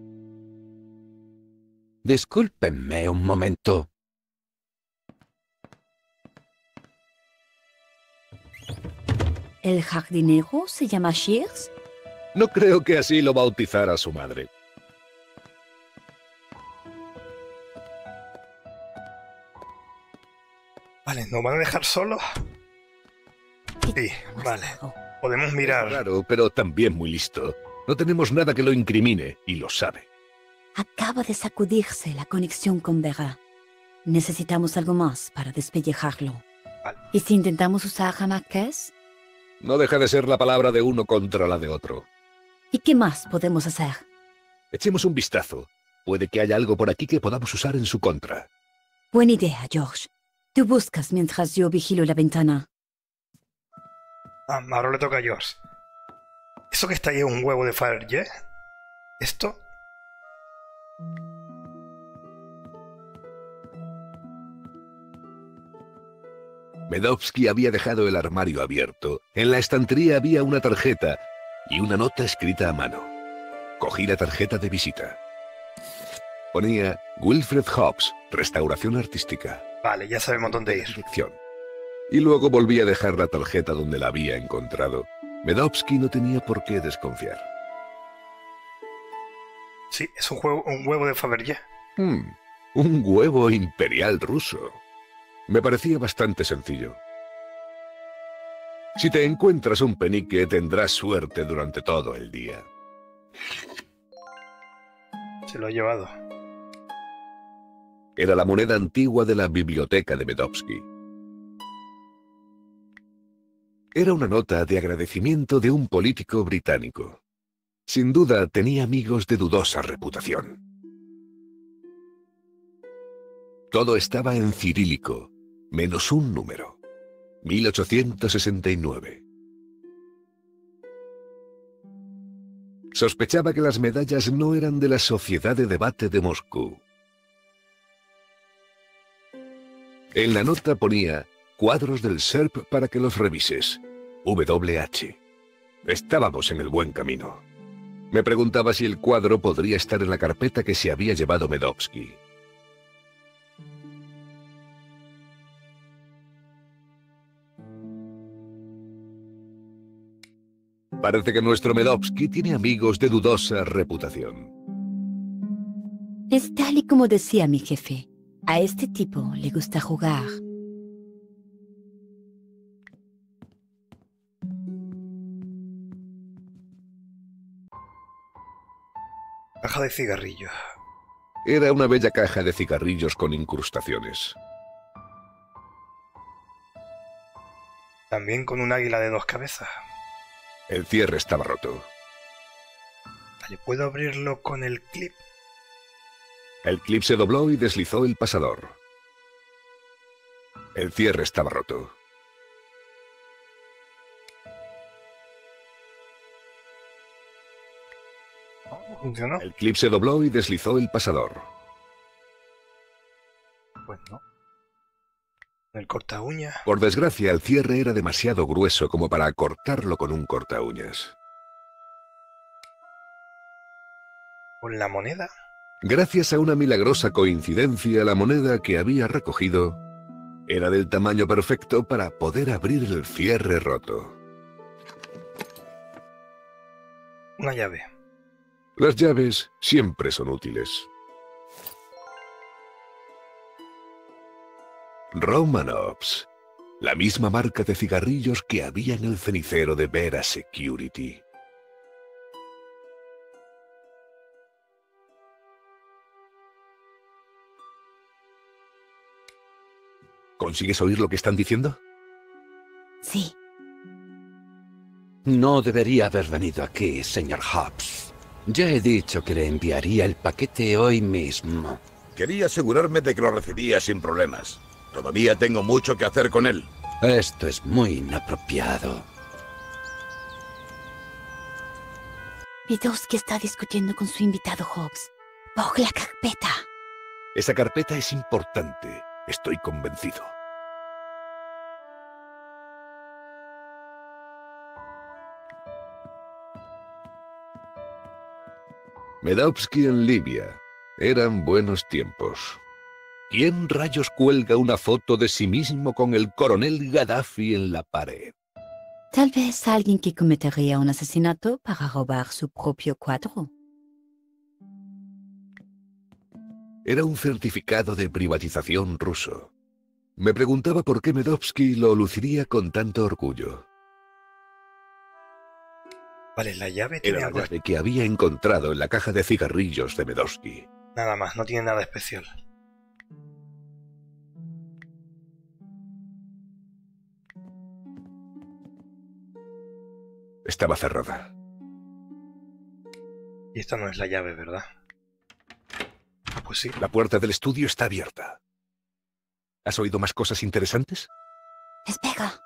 Discúlpenme un momento. ¿El jardinero se llama Shears? No creo que así lo bautizara su madre. Vale, ¿nos van a dejar solos? Sí, vale. Podemos mirar. Claro, pero también muy listo. No tenemos nada que lo incrimine, y lo sabe. Acaba de sacudirse la conexión con Vera. Necesitamos algo más para despellejarlo. Vale. ¿Y si intentamos usar a Marqués? No deja de ser la palabra de uno contra la de otro. ¿Y qué más podemos hacer? Echemos un vistazo. Puede que haya algo por aquí que podamos usar en su contra. Buena idea, George. Tú buscas mientras yo vigilo la ventana. Ahora le toca a George. ¿Eso que está ahí es un huevo de Fabergé? ¿Esto? Medovsky había dejado el armario abierto. En la estantería había una tarjeta y una nota escrita a mano. Cogí la tarjeta de visita. Ponía Wilfred Hobbs, restauración artística. Vale, ya sabemos dónde ir. Dirección. Y luego volví a dejar la tarjeta donde la había encontrado. Medovsky no tenía por qué desconfiar. Sí, es un huevo de Fabergé. Un huevo imperial ruso. Me parecía bastante sencillo. Si te encuentras un penique, tendrás suerte durante todo el día. Se lo ha llevado. Era la moneda antigua de la biblioteca de Medovsky. Era una nota de agradecimiento de un político británico. Sin duda tenía amigos de dudosa reputación. Todo estaba en cirílico, menos un número. 1869. Sospechaba que las medallas no eran de la Sociedad de Debate de Moscú. En la nota ponía cuadros del SERP para que los revises. WH. Estábamos en el buen camino. Me preguntaba si el cuadro podría estar en la carpeta que se había llevado Medovsky. Parece que nuestro Medovsky tiene amigos de dudosa reputación. Es tal y como decía mi jefe. A este tipo le gusta jugar. Caja de cigarrillos. Era una bella caja de cigarrillos con incrustaciones. También con un águila de 2 cabezas. El cierre estaba roto. Vale, ¿puedo abrirlo con el clip? El clip se dobló y deslizó el pasador. El cierre estaba roto. ¿No funcionó? El clip se dobló y deslizó el pasador. Pues no. El corta uñas. Por desgracia, el cierre era demasiado grueso como para cortarlo con un corta uñas. ¿Con la moneda? Gracias a una milagrosa coincidencia, la moneda que había recogido era del tamaño perfecto para poder abrir el cierre roto. Una llave. Las llaves siempre son útiles. Romanovs, la misma marca de cigarrillos que había en el cenicero de Vera Security. ¿Consigues oír lo que están diciendo? Sí. No debería haber venido aquí, señor Hobbs. Ya he dicho que le enviaría el paquete hoy mismo. Quería asegurarme de que lo recibía sin problemas. Todavía tengo mucho que hacer con él. Esto es muy inapropiado. Medovsky está discutiendo con su invitado Hobbs por la carpeta. Esa carpeta es importante, estoy convencido. Medovsky en Libia. Eran buenos tiempos. ¿Quién rayos cuelga una foto de sí mismo con el coronel Gaddafi en la pared? Tal vez alguien que cometería un asesinato para robar su propio cuadro. Era un certificado de privatización ruso. Me preguntaba por qué Medovsky lo luciría con tanto orgullo. Vale, la llave tiene Era la algo. llave que había encontrado en la caja de cigarrillos de Medovsky. Nada más, no tiene nada especial. Estaba cerrada. Y esta no es la llave, ¿verdad? Ah, pues sí. La puerta del estudio está abierta. ¿Has oído más cosas interesantes? Espera.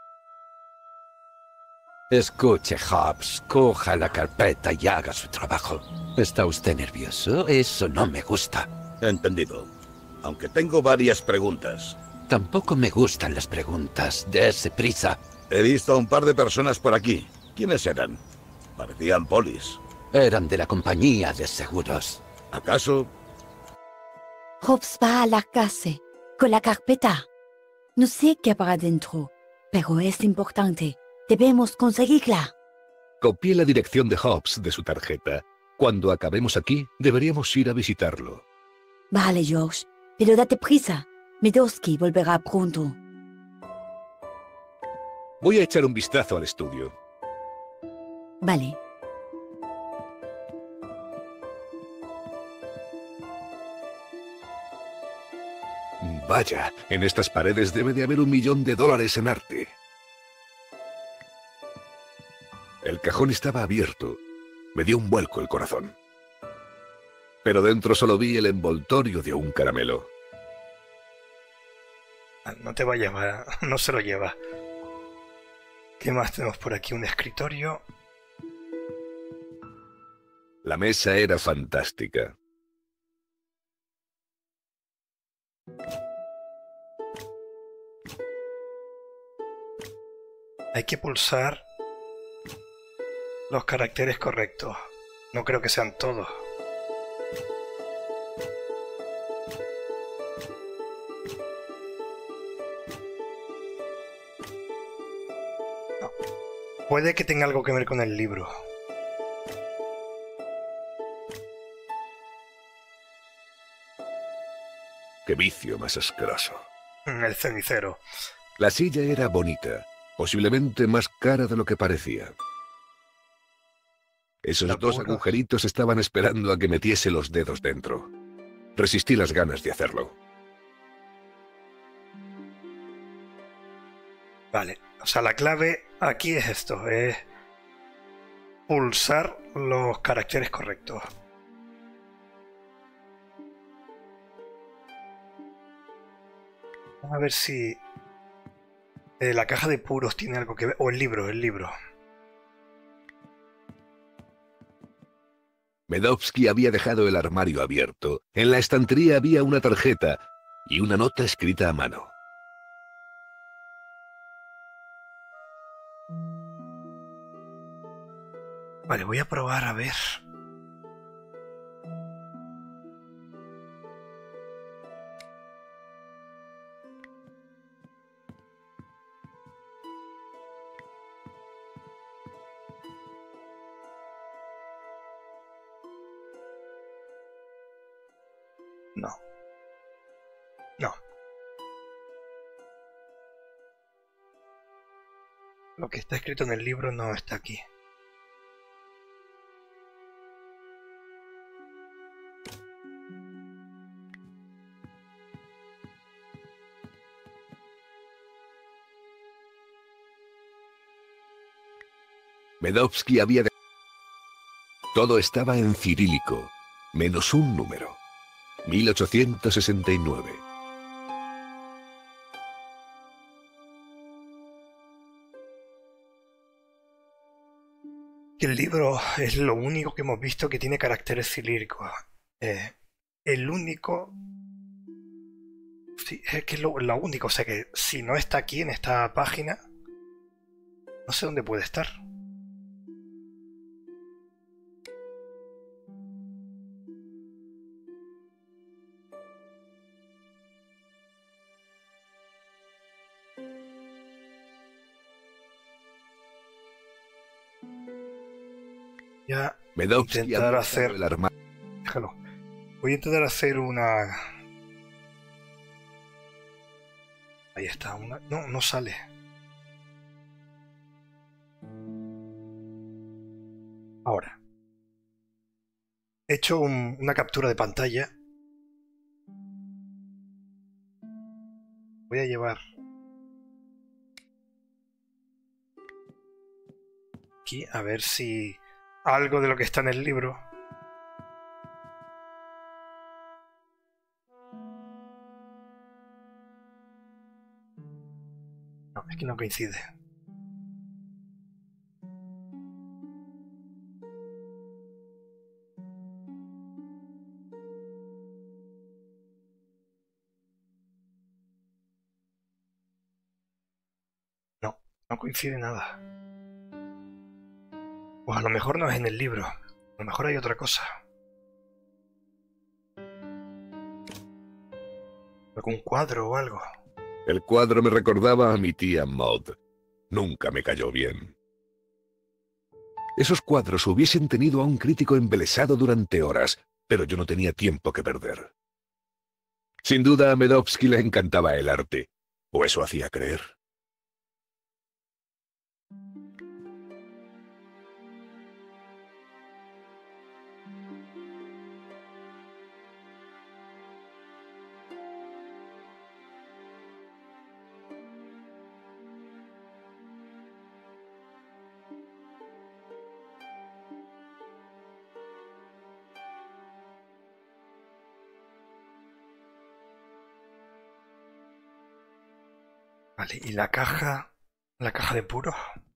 Escuche, Hobbs, coja la carpeta y haga su trabajo. ¿Está usted nervioso? Eso no me gusta. Entendido. Aunque tengo varias preguntas. Tampoco me gustan las preguntas. Dese prisa. He visto a un par de personas por aquí. ¿Quiénes eran? Parecían polis. Eran de la compañía de seguros. ¿Acaso? Hobbs va a largarse con la carpeta. No sé qué habrá dentro, pero es importante. Debemos conseguirla. Copié la dirección de Hobbs de su tarjeta. Cuando acabemos aquí, deberíamos ir a visitarlo. Vale, George, pero date prisa. Medovsky volverá pronto. Voy a echar un vistazo al estudio. Vale. Vaya, en estas paredes debe de haber $1.000.000 en arte. El cajón estaba abierto. Me dio un vuelco el corazón. Pero dentro solo vi el envoltorio de un caramelo. No te vayas, no se lo lleva. ¿Qué más tenemos por aquí? Un escritorio. La mesa era fantástica. Hay que pulsar los caracteres correctos. No creo que sean todos. No. Puede que tenga algo que ver con el libro. ¡Qué vicio más asqueroso! El cenicero. La silla era bonita, posiblemente más cara de lo que parecía. Esos dos agujeritos estaban esperando a que metiese los dedos dentro. Resistí las ganas de hacerlo. Vale, o sea, la clave aquí es esto, es pulsar los caracteres correctos. Vamos a ver si la caja de puros tiene algo que ver, o el libro. Medovsky había dejado el armario abierto. En la estantería había una tarjeta y una nota escrita a mano. Vale, voy a probar a ver. No. No. Lo que está escrito en el libro no está aquí. Medovsky había dejado... Todo estaba en cirílico, menos un número. 1869. El libro es lo único que hemos visto que tiene caracteres cilíndricos. El único... Sí, es que es lo único. O sea que si no está aquí en esta página, no sé dónde puede estar. Ya intentar hacer... Déjalo. Voy a intentar hacer una... Ahí está, una... No, no sale. Ahora. He hecho una captura de pantalla. Voy a llevar... aquí, a ver si... algo de lo que está en el libro. No, es que no coincide. No, no coincide nada. Pues a lo mejor no es en el libro. A lo mejor hay otra cosa. ¿Algún cuadro o algo? El cuadro me recordaba a mi tía Maud. Nunca me cayó bien. Esos cuadros hubiesen tenido a un crítico embelesado durante horas, pero yo no tenía tiempo que perder. Sin duda a Medovsky le encantaba el arte, o eso hacía creer. Vale, y la caja de puro.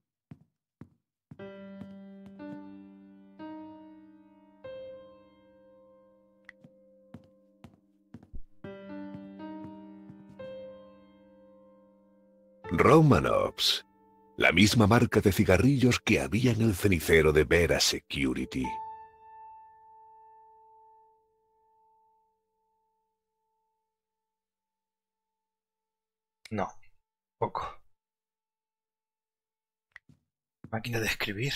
Romanovs, la misma marca de cigarrillos que había en el cenicero de Vera Security. No, poco. Máquina de escribir.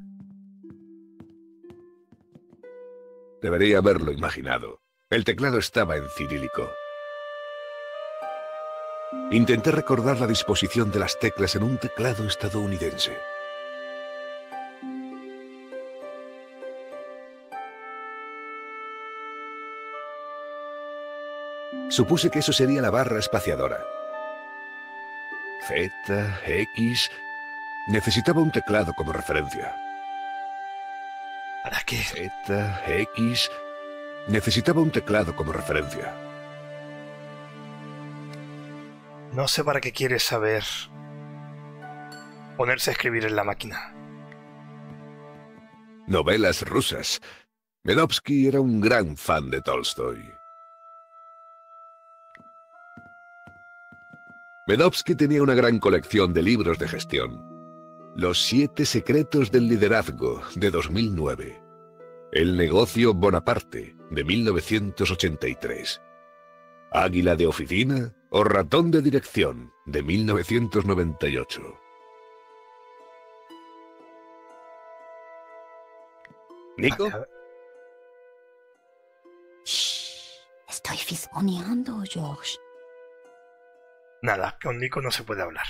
Debería haberlo imaginado. El teclado estaba en cirílico. Intenté recordar la disposición de las teclas en un teclado estadounidense. Supuse que eso sería la barra espaciadora. Z, X... Necesitaba un teclado como referencia. ¿Para qué? Z, X... Necesitaba un teclado como referencia. No sé para qué quieres saber ponerse a escribir en la máquina. Novelas rusas. Medovsky era un gran fan de Tolstoy. Medovsky tenía una gran colección de libros de gestión. Los 7 secretos del liderazgo, de 2009. El negocio Bonaparte, de 1983. Águila de oficina o ratón de dirección, de 1998. ¿Nico? Estoy fisgoneando, George. Nada, con Nico no se puede hablar.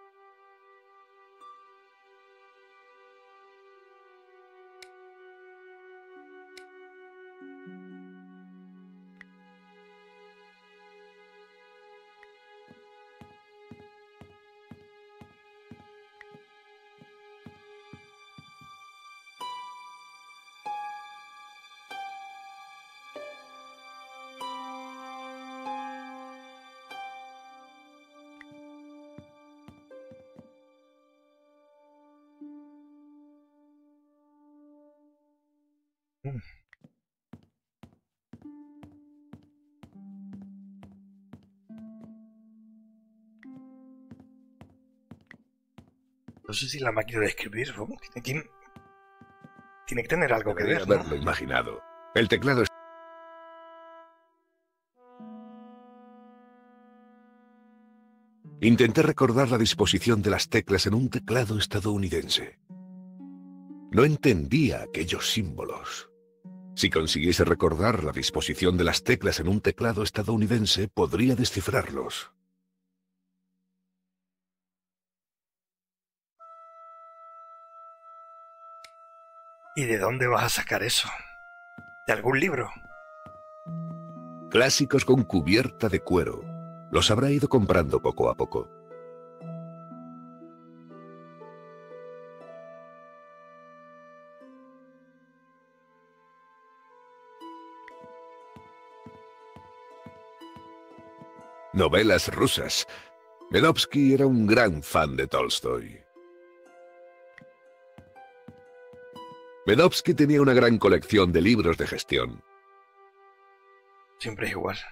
No sé si la máquina de escribir, ¿no? Tiene que tener algo que Debería ver, ¿no? haberlo imaginado. El teclado... Intenté recordar la disposición de las teclas en un teclado estadounidense. No entendía aquellos símbolos. Si consiguiese recordar la disposición de las teclas en un teclado estadounidense, podría descifrarlos. ¿Y de dónde vas a sacar eso? ¿De algún libro? Clásicos con cubierta de cuero. Los habrá ido comprando poco a poco. Novelas rusas. Medovsky era un gran fan de Tolstoy. Medovsky tenía una gran colección de libros de gestión. Siempre es igual.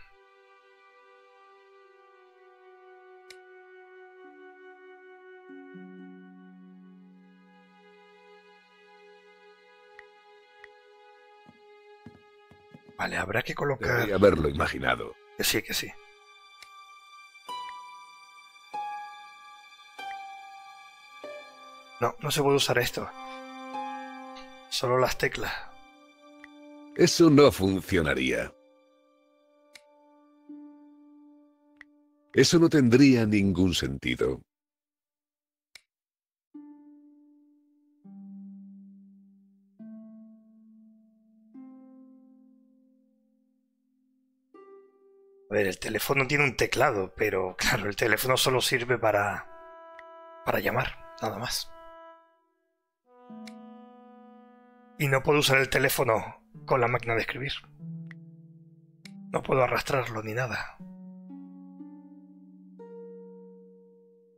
Vale, habrá que colocar... Debería haberlo imaginado. Que sí, que sí. No, no se puede usar esto. Solo las teclas. Eso no funcionaría. Eso no tendría ningún sentido. A ver, el teléfono tiene un teclado, pero claro, el teléfono solo sirve para llamar, nada más. Y no puedo usar el teléfono con la máquina de escribir. No puedo arrastrarlo ni nada.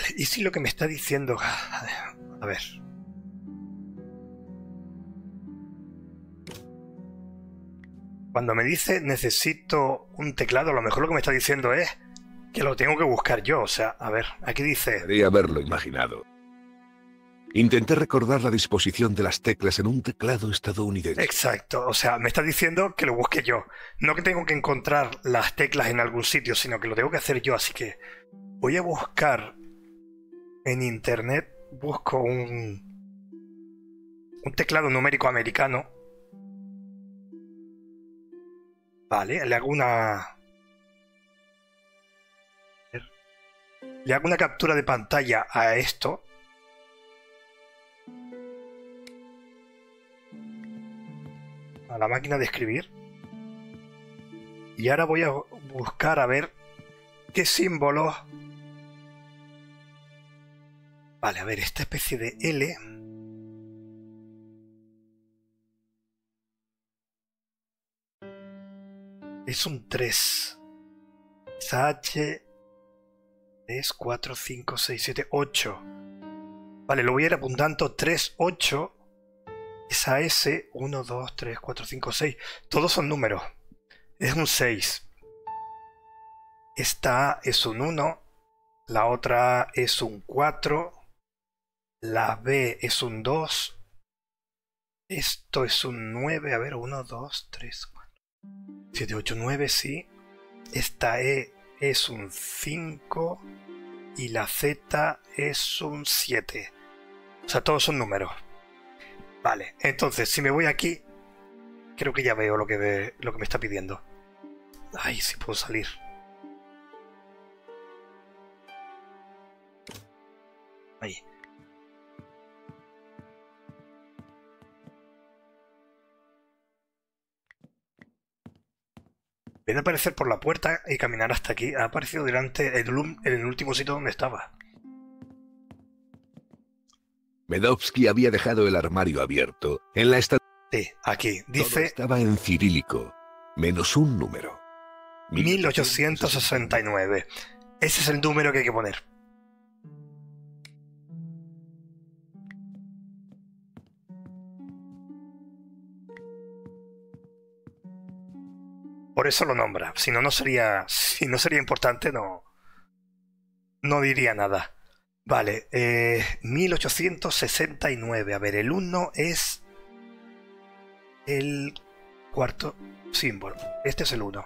Vale, ¿y si lo que me está diciendo... A ver... Cuando me dice necesito un teclado, a lo mejor lo que me está diciendo es que lo tengo que buscar yo. O sea, a ver, aquí dice... Debería haberlo imaginado. Intenté recordar la disposición de las teclas en un teclado estadounidense. Exacto, o sea, me está diciendo que lo busque yo. No que tengo que encontrar las teclas en algún sitio, sino que lo tengo que hacer yo. Así que voy a buscar en internet, busco un teclado numérico americano. Vale, le hago una captura de pantalla a esto. A la máquina de escribir. Y ahora voy a buscar a ver qué símbolos. Vale, a ver, esta especie de L. Es un 3. Esa H es 4, 5, 6, 7, 8. Vale, lo voy a ir apuntando. 3, 8. Esa S, 1, 2, 3, 4, 5, 6. Todos son números. Es un 6. Esta A es un 1. La otra es un 4. La B es un 2. Esto es un 9. A ver, 1, 2, 3, 4, 7, 8, 9, sí. Esta E es un 5. Y la Z es un 7. O sea, todos son números. Vale, entonces si me voy aquí, creo que ya veo lo que me está pidiendo. Ay, si puedo salir. Ahí. En vez de aparecer por la puerta y caminar hasta aquí, ha aparecido delante en el último sitio donde estaba. Medovsky había dejado el armario abierto. En la estación... Sí, aquí. Dice... Todo estaba en cirílico, menos un número. 1869. Ese es el número que hay que poner. Por eso lo nombra. Si no sería importante, no diría nada. Vale, 1869. A ver, el 1 es el cuarto símbolo. Este es el 1.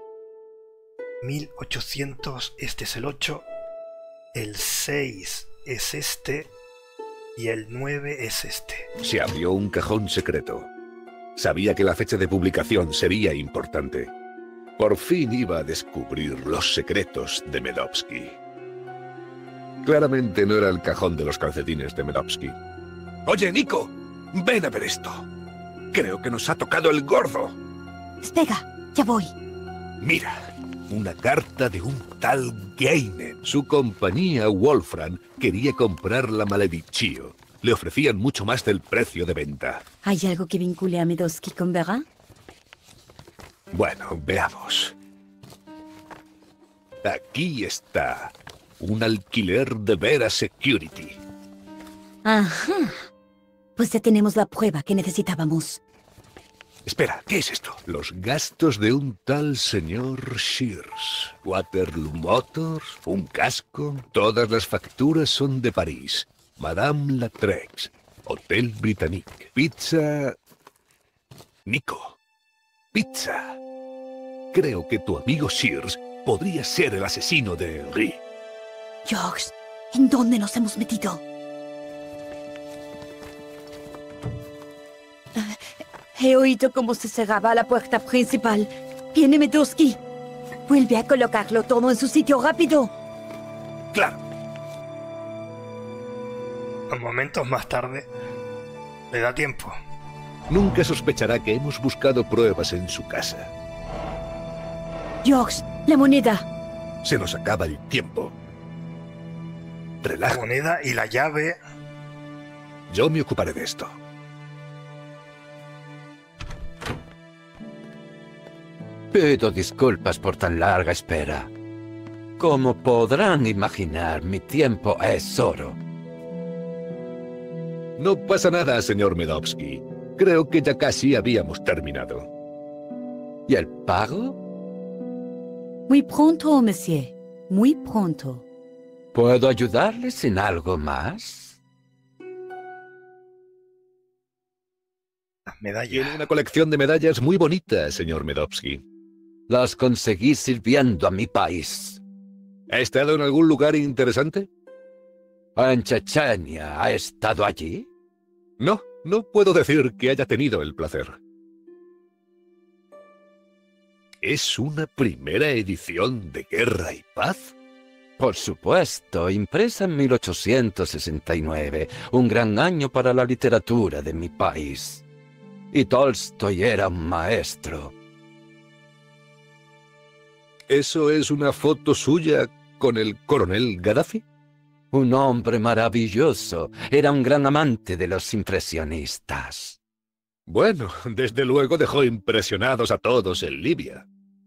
1800, este es el 8. El 6 es este. Y el 9 es este. Se abrió un cajón secreto. Sabía que la fecha de publicación sería importante. Por fin iba a descubrir los secretos de Medovsky. Claramente no era el cajón de los calcetines de Medovsky. Oye, Nico, ven a ver esto. Creo que nos ha tocado el gordo. Espera, ya voy. Mira, una carta de un tal Gainen. Su compañía Wolfram quería comprar la Maledicio. Le ofrecían mucho más del precio de venta. ¿Hay algo que vincule a Medovsky con Vera? Bueno, veamos. Aquí está. Un alquiler de Vera Security. Ajá. Pues ya tenemos la prueba que necesitábamos. Espera, ¿qué es esto? Los gastos de un tal señor Shears. Waterloo Motors, un casco. Todas las facturas son de París. Madame Latrex, Hotel Britannique, pizza... Nico, pizza. Creo que tu amigo Shears podría ser el asesino de Henry. George, ¿en dónde nos hemos metido? He oído cómo se cerraba la puerta principal. Viene Medovsky. Vuelve a colocarlo todo en su sitio rápido. Claro. A momentos más tarde, le da tiempo. Nunca sospechará que hemos buscado pruebas en su casa. George, la moneda. Se nos acaba el tiempo. La Relaja. moneda y la llave. Yo me ocuparé de esto. Pido disculpas por tan larga espera. Como podrán imaginar, mi tiempo es oro. No pasa nada, señor Medovsky. Creo que ya casi habíamos terminado. ¿Y el pago? Muy pronto, monsieur. Muy pronto. ¿Puedo ayudarles en algo más? Las medallas. Tiene una colección de medallas muy bonita, señor Medovsky. Las conseguí sirviendo a mi país. ¿Ha estado en algún lugar interesante? ¿En Chechenia ha estado allí? No, no puedo decir que haya tenido el placer. ¿Es una primera edición de Guerra y Paz? Por supuesto, impresa en 1869, un gran año para la literatura de mi país. Y Tolstoy era un maestro. ¿Eso es una foto suya con el coronel Gaddafi? Un hombre maravilloso, era un gran amante de los impresionistas. Bueno, desde luego dejó impresionados a todos en Libia.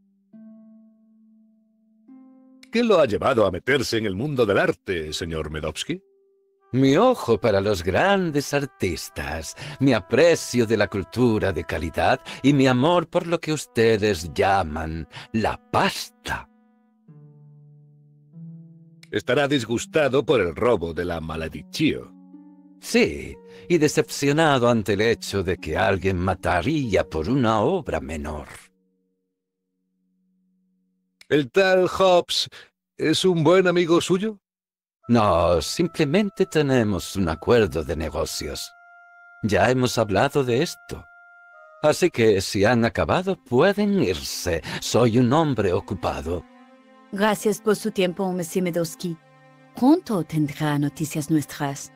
¿Qué lo ha llevado a meterse en el mundo del arte, señor Medovsky? Mi ojo para los grandes artistas, mi aprecio de la cultura de calidad y mi amor por lo que ustedes llaman la pasta. Estará disgustado por el robo de la Malediccio. Sí, y decepcionado ante el hecho de que alguien mataría por una obra menor. ¿El tal Hobbes es un buen amigo suyo? No, simplemente tenemos un acuerdo de negocios. Ya hemos hablado de esto. Así que si han acabado, pueden irse. Soy un hombre ocupado. Gracias por su tiempo, monsieur Medovsky. Pronto tendrá noticias nuestras.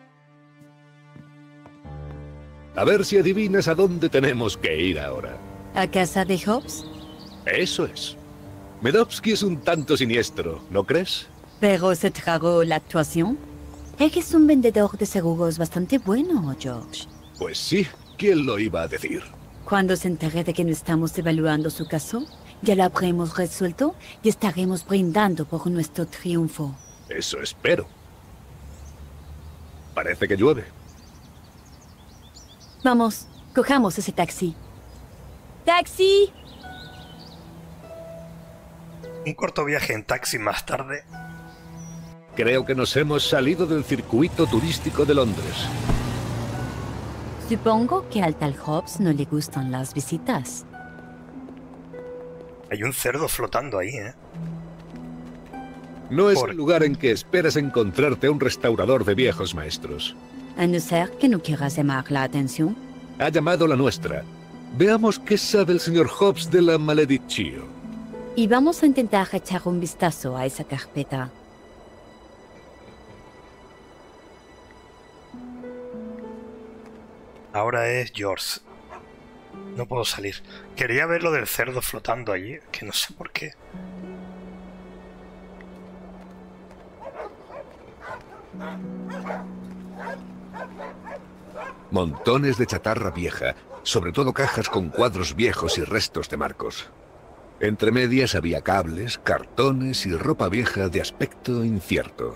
A ver si adivinas a dónde tenemos que ir ahora. ¿A casa de Hobbes? Eso es. Medovsky es un tanto siniestro, ¿no crees? Pero se tragó la actuación. Eres un vendedor de seguros bastante bueno, George. Pues sí, ¿quién lo iba a decir? Cuando se entere de que no estamos evaluando su caso, ya lo habremos resuelto y estaremos brindando por nuestro triunfo. Eso espero. Parece que llueve. Vamos, cojamos ese taxi. ¡Taxi! Un corto viaje en taxi más tarde. Creo que nos hemos salido del circuito turístico de Londres. Supongo que al tal Hobbes no le gustan las visitas. Hay un cerdo flotando ahí, ¿eh? No es el lugar en que esperas encontrarte a un restaurador de viejos maestros. A no ser que no quieras llamar la atención. Ha llamado la nuestra. Veamos qué sabe el señor Hobbes de la Malediccio. Y vamos a intentar echar un vistazo a esa carpeta. Ahora es George. No puedo salir. Quería ver lo del cerdo flotando allí, que no sé por qué. Montones de chatarra vieja, sobre todo cajas con cuadros viejos y restos de marcos. Entre medias había cables, cartones y ropa vieja de aspecto incierto.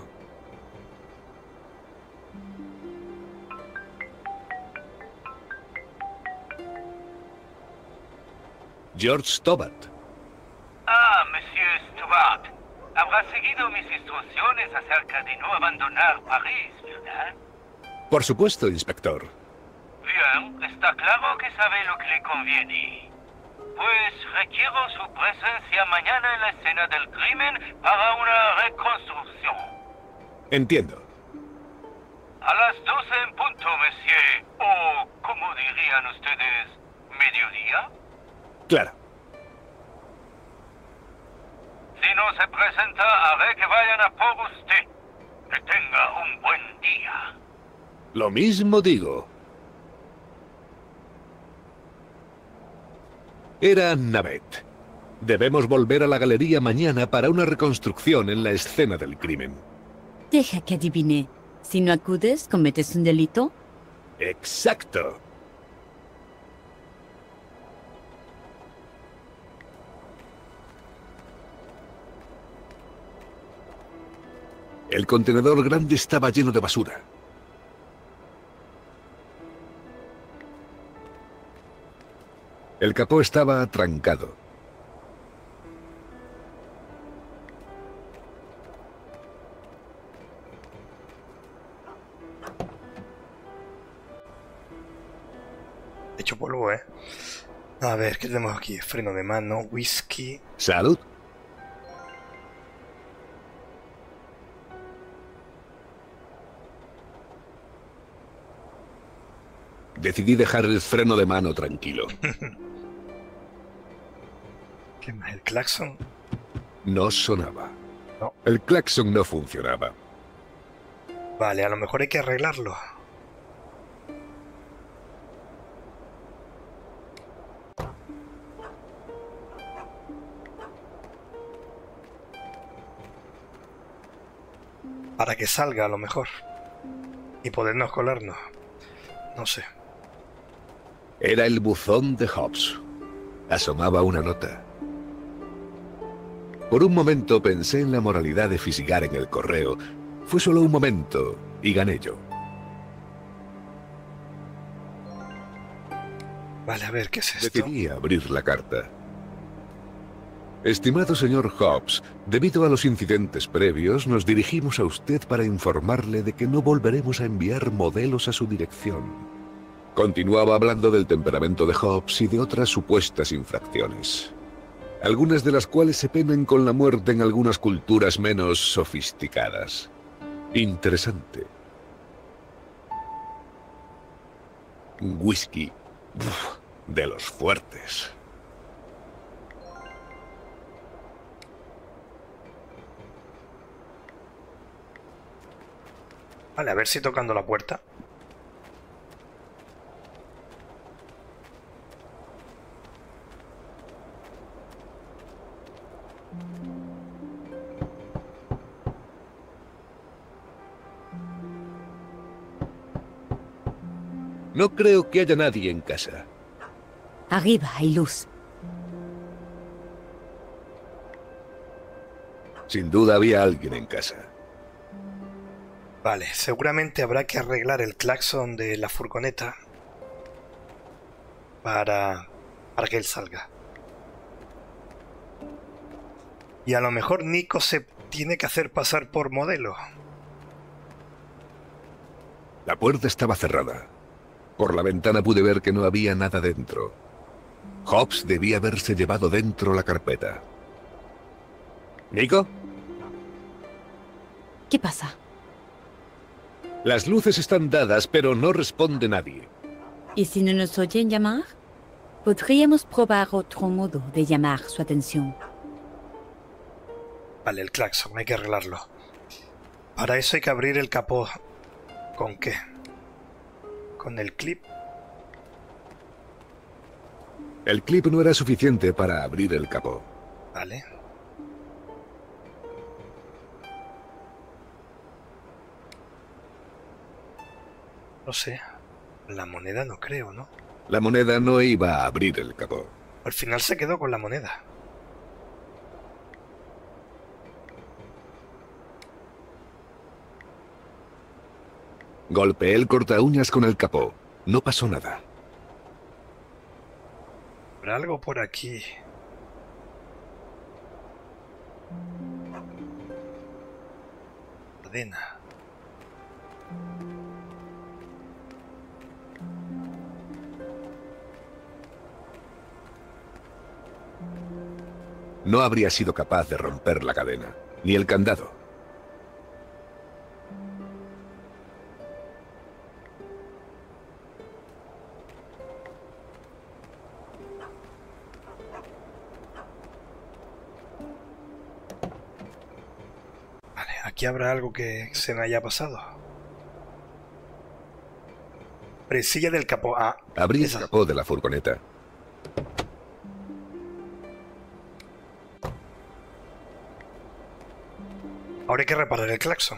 George Stobbart. Ah, Monsieur Stobbart. Habrá seguido mis instrucciones acerca de no abandonar París, ¿verdad? Por supuesto, inspector. Bien, está claro que sabe lo que le conviene. Pues requiero su presencia mañana en la escena del crimen para una reconstrucción. Entiendo. A las 12 en punto, monsieur. O, como dirían ustedes, mediodía. Claro. Si no se presenta, haré que vayan a por usted. Que tenga un buen día. Lo mismo digo. Era Navet. Debemos volver a la galería mañana para una reconstrucción en la escena del crimen. Deja que adivine. Si no acudes, ¿cometes un delito? Exacto. El contenedor grande estaba lleno de basura. El capó estaba atrancado. Hecho polvo, ¿eh? A ver, ¿qué tenemos aquí? Freno de mano, whisky... ¡Salud! Decidí dejar el freno de mano tranquilo. ¿Qué más? ¿El claxon? No sonaba. No. El claxon no funcionaba. Vale, a lo mejor hay que arreglarlo. Para que salga a lo mejor. Y podernos colarnos. No sé. Era el buzón de Hobbs. Asomaba una nota. Por un momento pensé en la moralidad de fisigar en el correo. Fue solo un momento y gané yo. Vale, a ver, ¿qué es esto? Decidí abrir la carta. Estimado señor Hobbs, debido a los incidentes previos, nos dirigimos a usted para informarle de que no volveremos a enviar modelos a su dirección. Continuaba hablando del temperamento de Hobbs y de otras supuestas infracciones, algunas de las cuales se penan con la muerte en algunas culturas menos sofisticadas. Interesante. Whisky. Uf, de los fuertes. Vale, a ver si tocando la puerta. No creo que haya nadie en casa. Arriba hay luz. Sin duda había alguien en casa. Vale, seguramente habrá que arreglar el claxon de la furgoneta para que él salga. Y a lo mejor Nico se tiene que hacer pasar por modelo. La puerta estaba cerrada. Por la ventana pude ver que no había nada dentro. Hobbs debía haberse llevado dentro la carpeta. ¿Nico? ¿Qué pasa? Las luces están dadas, pero no responde nadie. ¿Y si no nos oyen llamar? Podríamos probar otro modo de llamar su atención. Vale, el claxon, hay que arreglarlo. Para eso hay que abrir el capó. ¿Con qué? ¿Con el clip? El clip no era suficiente para abrir el capó. Vale. No sé. La moneda no creo, ¿no? La moneda no iba a abrir el capó. Al final se quedó con la moneda. Golpeé el cortaúñas con el capó. No pasó nada. ¿Habrá algo por aquí? Cadena. No habría sido capaz de romper la cadena, ni el candado. Vale, aquí habrá algo que se me haya pasado. Presilla del capó. Ah, abrí esa. el capó de la furgoneta. Ahora hay que reparar el claxon.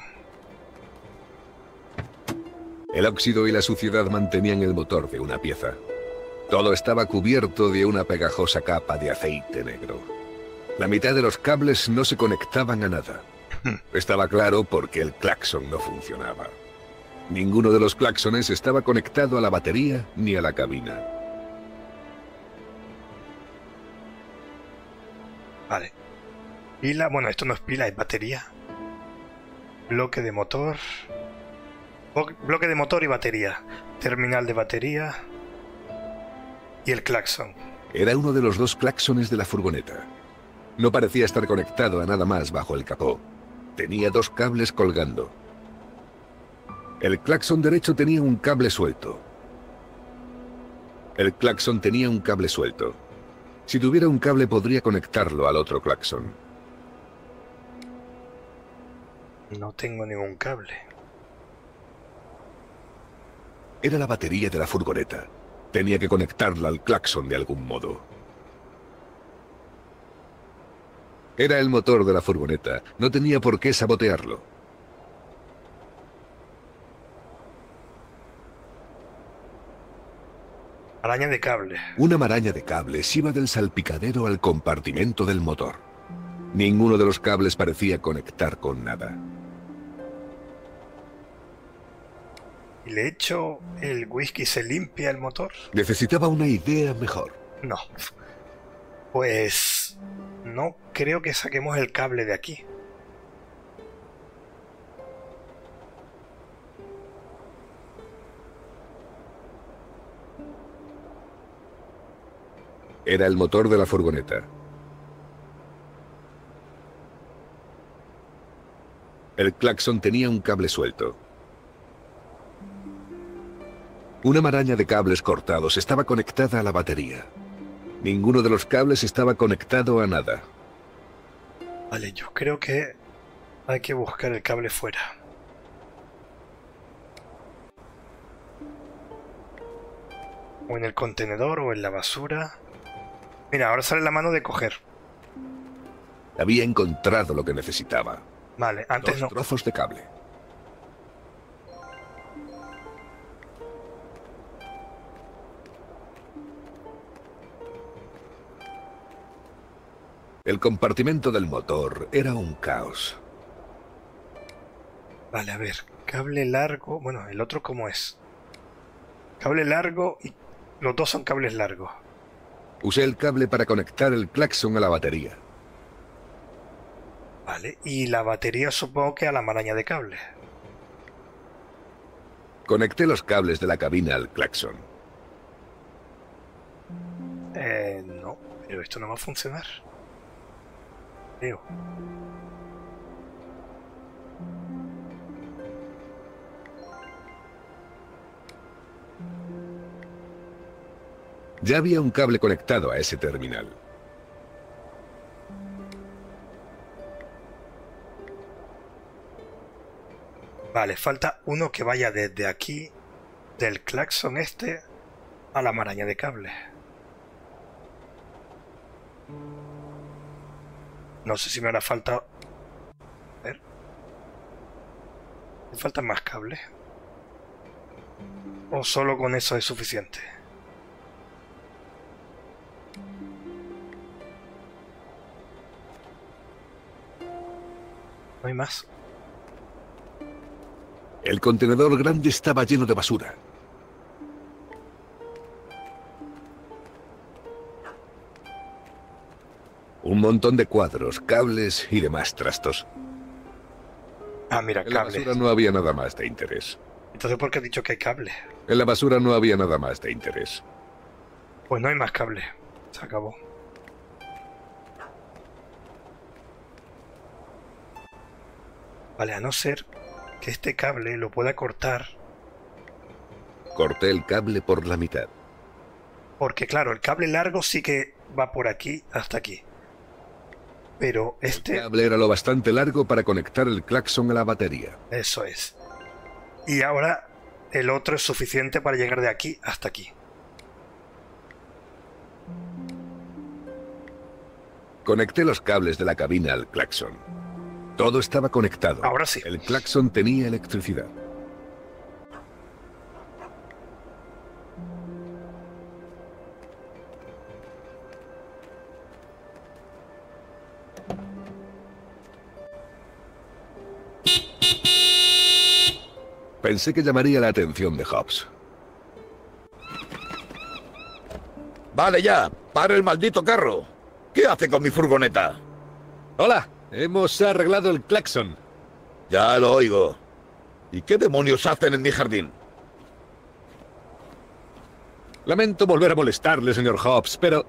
El óxido y la suciedad mantenían el motor de una pieza. Todo estaba cubierto de una pegajosa capa de aceite negro. La mitad de los cables no se conectaban a nada. Estaba claro por qué el claxon no funcionaba. Ninguno de los claxones estaba conectado a la batería ni a la cabina. Vale. Pila, bueno, esto no es pila, es batería. Bloque de motor. Bloque de motor y batería. Terminal de batería. Y el claxon. Era uno de los 2 claxones de la furgoneta. No parecía estar conectado a nada más bajo el capó. Tenía 2 cables colgando. El claxon derecho tenía un cable suelto. El claxon tenía un cable suelto. Si tuviera un cable podría conectarlo al otro claxon. No tengo ningún cable. Era la batería de la furgoneta. Tenía que conectarla al claxon de algún modo. Era el motor de la furgoneta. No tenía por qué sabotearlo. Araña de cable. Una maraña de cables iba del salpicadero al compartimento del motor. Ninguno de los cables parecía conectar con nada. ¿Y le echo el whisky y se limpia el motor? Necesitaba una idea mejor. No. Pues... no creo que saquemos el cable de aquí. Era el motor de la furgoneta. El claxon tenía un cable suelto. Una maraña de cables cortados estaba conectada a la batería. Ninguno de los cables estaba conectado a nada. Vale, yo creo que hay que buscar el cable fuera. O en el contenedor o en la basura. Mira, ahora sale la mano de coger. Había encontrado lo que necesitaba. Vale, antes 2 no. trozos de cable. El compartimento del motor era un caos. Vale, a ver, cable largo. Bueno, el otro cómo es. Cable largo y los dos son cables largos. Usé el cable para conectar el claxon a la batería. Vale, y la batería supongo que a la maraña de cable. Conecté los cables de la cabina al claxon. No, pero esto no va a funcionar. Creo. Ya había un cable conectado a ese terminal. Vale, falta uno que vaya desde aquí, del claxon este, a la maraña de cable. No sé si me hará falta... A ver. ¿Me faltan más cables? ¿O solo con eso es suficiente? No hay más. El contenedor grande estaba lleno de basura. Un montón de cuadros, cables y demás trastos. Ah, mira, En la cable. basura no había nada más de interés. Entonces, ¿por qué has dicho que hay cable? En la basura no había nada más de interés. Pues no hay más cable. Se acabó. Vale, a no ser que este cable lo pueda cortar. Corté el cable por la mitad. Porque claro, el cable largo sí que va por aquí hasta aquí. Pero El este... cable era lo bastante largo para conectar el claxon a la batería. Eso es. Y ahora el otro es suficiente para llegar de aquí hasta aquí. Conecté los cables de la cabina al claxon. Todo estaba conectado. Ahora sí. El claxon tenía electricidad. Pensé que llamaría la atención de Hobbs. Vale ya, para el maldito carro. ¿Qué hace con mi furgoneta? Hola, hemos arreglado el claxon. Ya lo oigo. ¿Y qué demonios hacen en mi jardín? Lamento volver a molestarle, señor Hobbs, pero...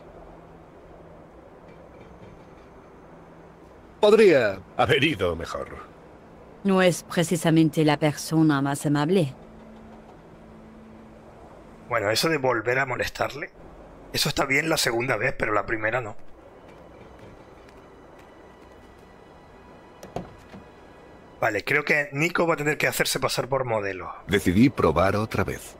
podría haber ido mejor. No es precisamente la persona más amable. Bueno, eso de volver a molestarle, eso está bien la segunda vez, pero la primera no. Vale, creo que Nico va a tener que hacerse pasar por modelo. Decidí probar otra vez.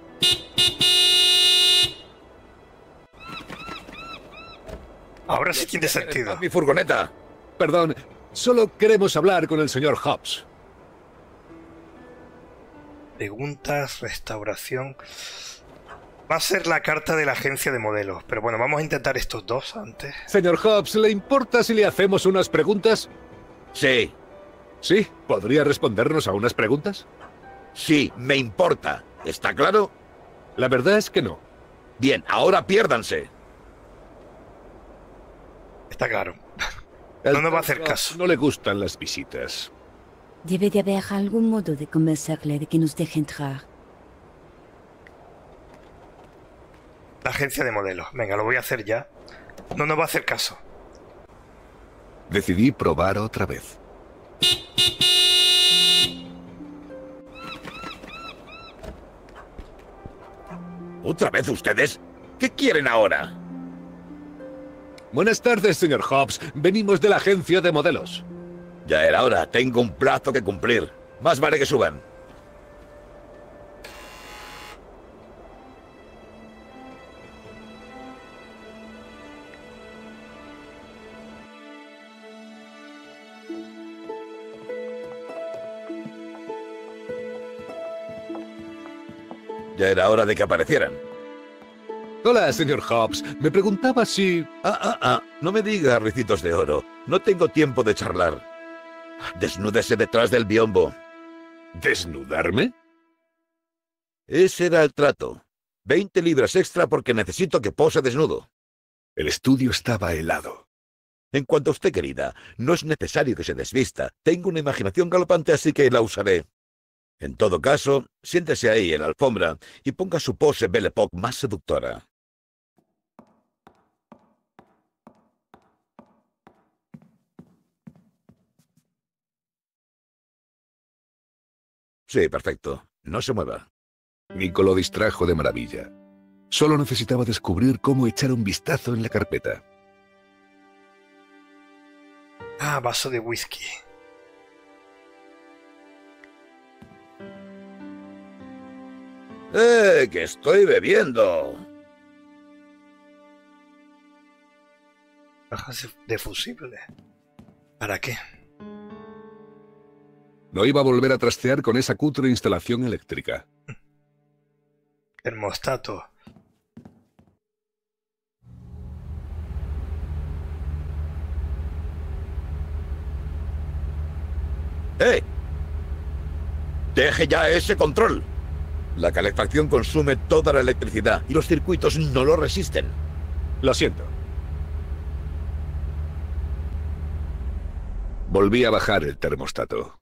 Ahora sí tiene sentido. Mi furgoneta. Perdón, solo queremos hablar con el señor Hobbs. Preguntas, restauración... Va a ser la carta de la agencia de modelos, pero bueno, vamos a intentar estos dos antes. Señor Hobbs, ¿le importa si le hacemos unas preguntas? Sí. ¿Sí? ¿Podría respondernos a unas preguntas? Sí, me importa. ¿Está claro? La verdad es que no. Bien, ahora piérdanse. Está claro. El No nos va a hacer Hobbs caso. no le gustan las visitas. Debe de haber algún modo de convencerle de que nos deje entrar. La agencia de modelos. Venga, lo voy a hacer ya. No nos va a hacer caso. Decidí probar otra vez. ¿Otra vez ustedes? ¿Qué quieren ahora? Buenas tardes, señor Hobbs. Venimos de la agencia de modelos. Ya era hora. Tengo un plazo que cumplir. Más vale que suban. Ya era hora de que aparecieran. Hola, señor Hobbs. Me preguntaba si... No me diga, ricitos de oro. No tengo tiempo de charlar. Desnúdese detrás del biombo. ¿Desnudarme? Ese era el trato. 20 libras extra porque necesito que pose desnudo. El estudio estaba helado. En cuanto a usted, querida, no es necesario que se desvista. Tengo una imaginación galopante, así que la usaré. En todo caso, siéntese ahí en la alfombra y ponga su pose Belle Époque más seductora. Sí, perfecto. No se mueva. Nico lo distrajo de maravilla. Solo necesitaba descubrir cómo echar un vistazo en la carpeta. Ah, vaso de whisky. ¡Que estoy bebiendo! Cajas de fusible. ¿Para qué? No iba a volver a trastear con esa cutre instalación eléctrica. Termostato. ¡Deje ya ese control! La calefacción consume toda la electricidad y los circuitos no lo resisten. Lo siento. Volví a bajar el termostato.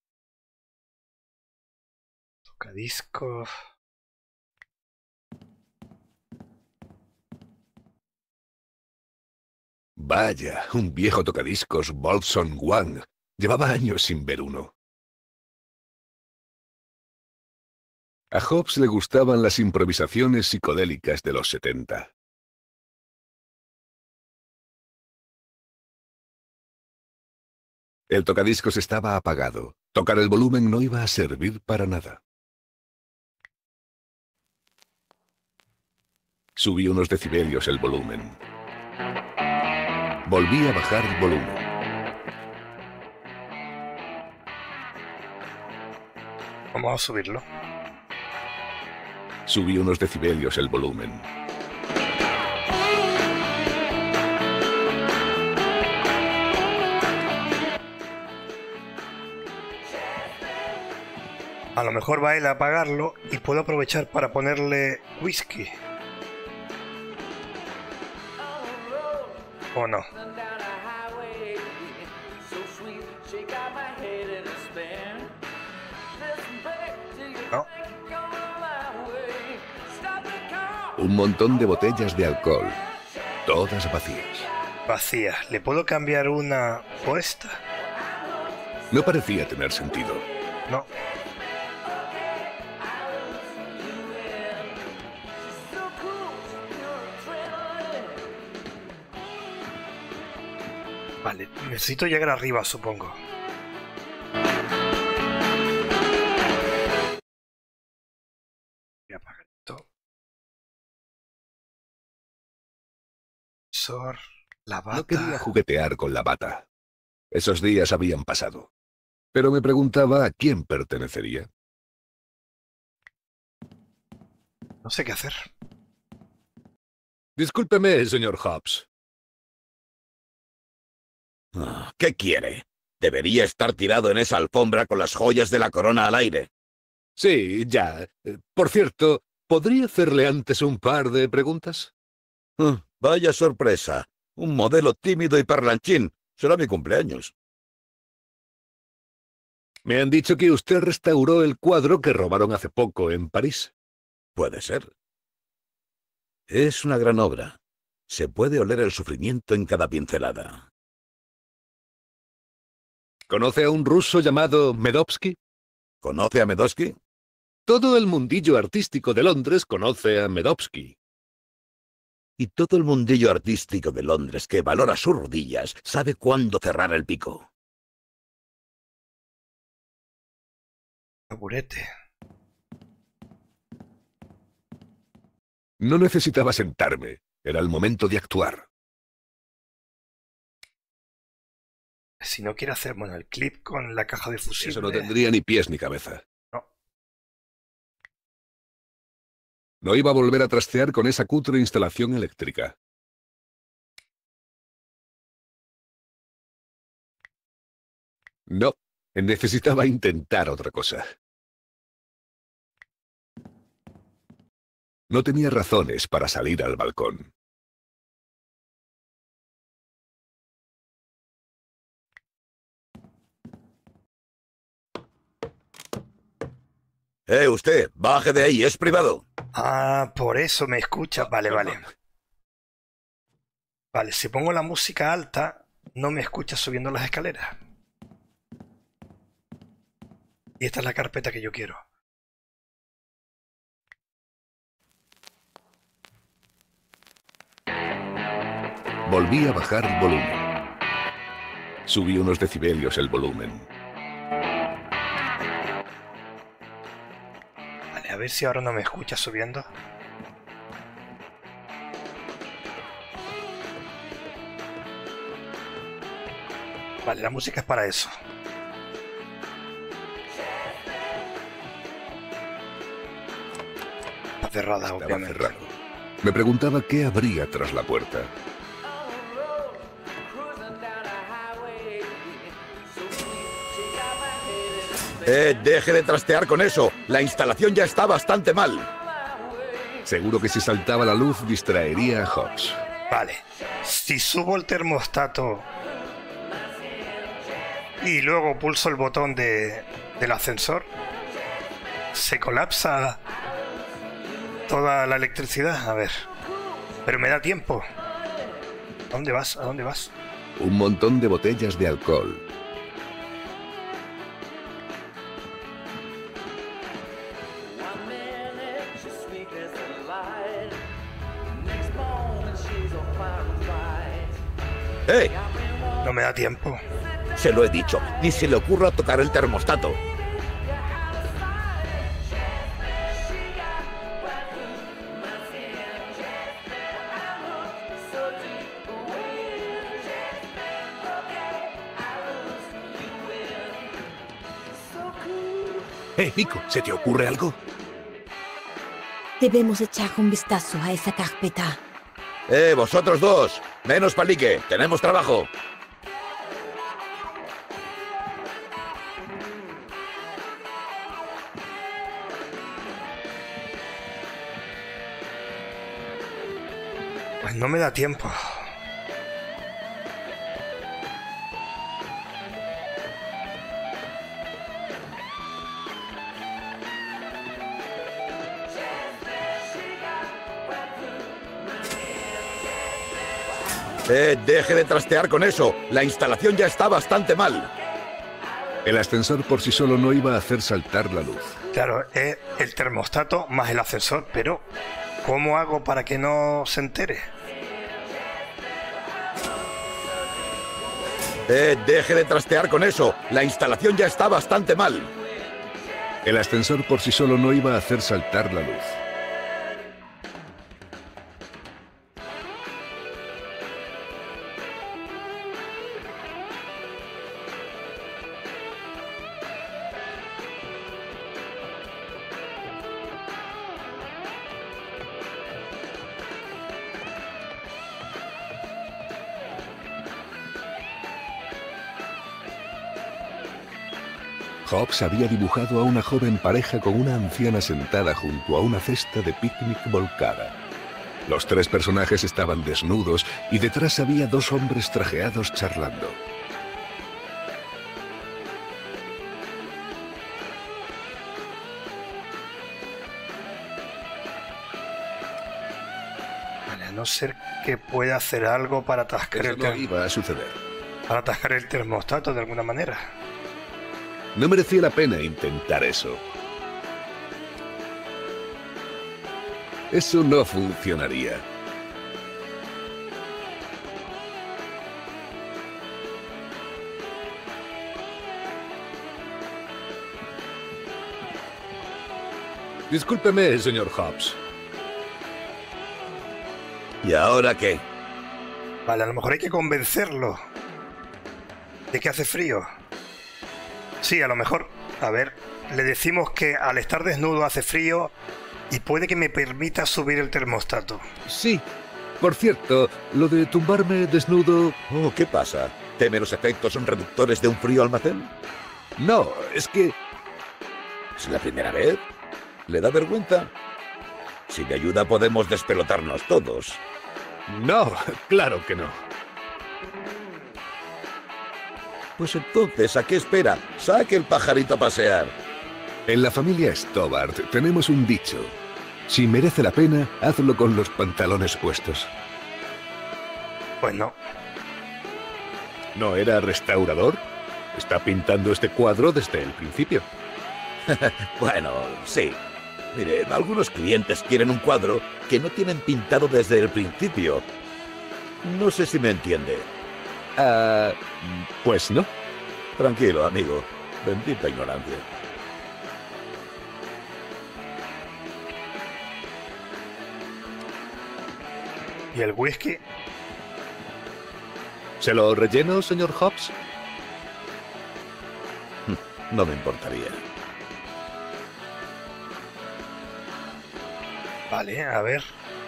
Tocadiscos. Vaya, un viejo tocadiscos Bolson Wang. Llevaba años sin ver uno. A Hobbs le gustaban las improvisaciones psicodélicas de los 70. El tocadiscos estaba apagado. Tocar el volumen no iba a servir para nada. Subí unos decibelios el volumen. Volví a bajar el volumen. Vamos a subirlo. Subí unos decibelios el volumen. A lo mejor va él a apagarlo y puedo aprovechar para ponerle whisky. ¿O no? No. Un montón de botellas de alcohol, todas vacías. Vacías. ¿Le puedo cambiar una por esta? No parecía tener sentido. No. Vale, necesito llegar arriba, supongo. Voy a apagar esto. La bata. No quería juguetear con la bata. Esos días habían pasado. Pero me preguntaba a quién pertenecería. No sé qué hacer. Discúlpeme, señor Hobbs. ¿Qué quiere? Debería estar tirado en esa alfombra con las joyas de la corona al aire. Sí, ya. Por cierto, ¿podría hacerle antes un par de preguntas? Vaya sorpresa. Un modelo tímido y parlanchín. Será mi cumpleaños. Me han dicho que usted restauró el cuadro que robaron hace poco en París. Puede ser. Es una gran obra. Se puede oler el sufrimiento en cada pincelada. ¿Conoce a un ruso llamado Medovsky? ¿Conoce a Medovsky? Todo el mundillo artístico de Londres conoce a Medovsky. Y todo el mundillo artístico de Londres que valora sus rodillas sabe cuándo cerrar el pico. Taburete. No necesitaba sentarme. Era el momento de actuar. Si no quiere hacer, bueno, el clip con la caja de fusible. Eso no tendría ni pies ni cabeza. No. No iba a volver a trastear con esa cutre instalación eléctrica. No, necesitaba intentar otra cosa. No tenía razones para salir al balcón. Usted, baje de ahí, es privado. Ah, por eso me escucha. Vale, vale. Vale, si pongo la música alta, no me escucha subiendo las escaleras. Y esta es la carpeta que yo quiero. Volví a bajar el volumen. Subí unos decibelios el volumen. Vale, a ver si ahora no me escucha subiendo. Vale, la música es para eso. Está cerrada, Estaba obviamente. cerrado. Me preguntaba qué habría tras la puerta. Deje de trastear con eso. La instalación ya está bastante mal. Seguro que si saltaba la luz distraería a Hobbs. Vale, si subo el termostato y luego pulso el botón del ascensor, se colapsa toda la electricidad. A ver, pero me da tiempo. ¿A dónde vas? ¿A dónde vas? Un montón de botellas de alcohol. No me da tiempo. Se lo he dicho, ni se le ocurra tocar el termostato. Nico, ¿se te ocurre algo? Debemos echar un vistazo a esa carpeta. Vosotros dos, menos palique, tenemos trabajo. Pues no me da tiempo. Deje de trastear con eso. La instalación ya está bastante mal. El ascensor por sí solo no iba a hacer saltar la luz. Claro, es el termostato más el ascensor, pero ¿cómo hago para que no se entere? Deje de trastear con eso. La instalación ya está bastante mal. El ascensor por sí solo no iba a hacer saltar la luz. Hobbs había dibujado a una joven pareja con una anciana sentada junto a una cesta de picnic volcada. Los tres personajes estaban desnudos y detrás había dos hombres trajeados charlando. Vale, a no ser que pueda hacer algo para atascar Eso no iba a suceder. para atascar el termostato de alguna manera. No merecía la pena intentar eso. Eso no funcionaría. Discúlpeme, señor Hobbs. ¿Y ahora qué? Vale, a lo mejor hay que convencerlo de que hace frío. Sí, a lo mejor. A ver, le decimos que al estar desnudo hace frío y puede que me permita subir el termostato. Sí. Por cierto, lo de tumbarme desnudo... Oh, ¿qué pasa? ¿Teme los efectos reductores de un frío almacén? No, es que... ¿Es la primera vez? ¿Le da vergüenza? Si me ayuda podemos despelotarnos todos. No, claro que no. Pues entonces, ¿a qué espera? Saque el pajarito a pasear. En la familia Stobart tenemos un dicho. Si merece la pena, hazlo con los pantalones puestos. Pues no. ¿No era restaurador? Está pintando este cuadro desde el principio. Bueno, sí. Mire, algunos clientes quieren un cuadro que no tienen pintado desde el principio. No sé si me entiende. Pues no. Tranquilo, amigo. Bendita ignorancia. ¿Y el whisky? ¿Se lo relleno, señor Hobbs? No me importaría. Vale, a ver.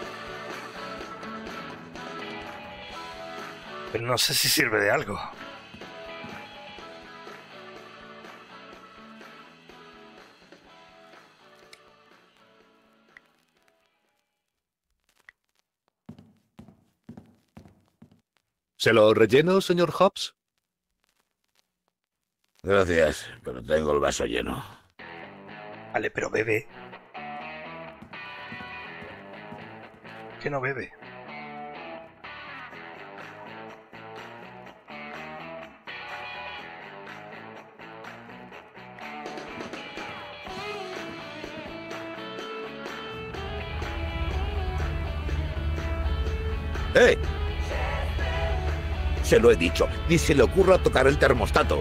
Pero no sé si sirve de algo. ¿Se lo relleno, señor Hobbs? Gracias, pero tengo el vaso lleno. Vale, pero bebe. ¿Qué no bebe? ¡Eh! Se lo he dicho, ni se le ocurra tocar el termostato.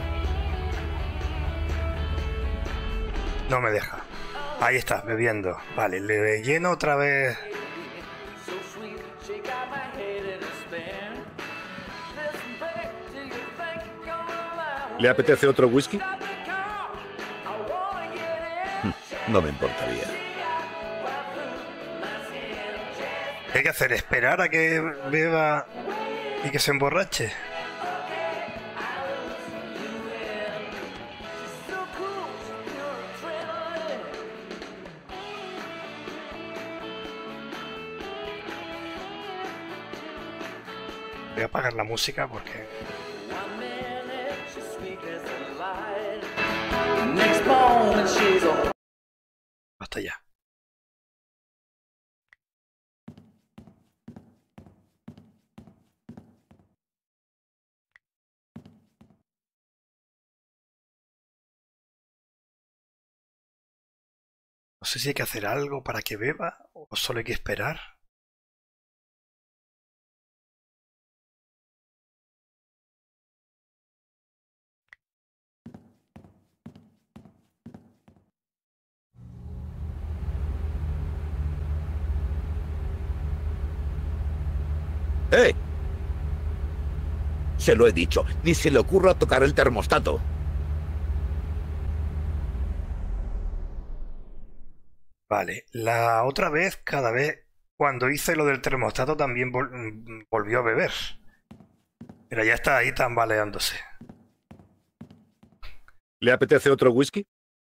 No me deja. Ahí está, bebiendo. Vale, le lleno otra vez. ¿Le apetece otro whisky? No me importaría. ¿Qué hay que hacer? ¿Esperar a que beba y que se emborrache? Voy a apagar la música porque... Hasta ya. No sé si hay que hacer algo para que beba o solo hay que esperar. ¡Eh! Se lo he dicho, ni se le ocurra tocar el termostato. Vale, la otra vez, cada vez cuando hice lo del termostato también volvió a beber. Pero ya está ahí tambaleándose. ¿Le apetece otro whisky?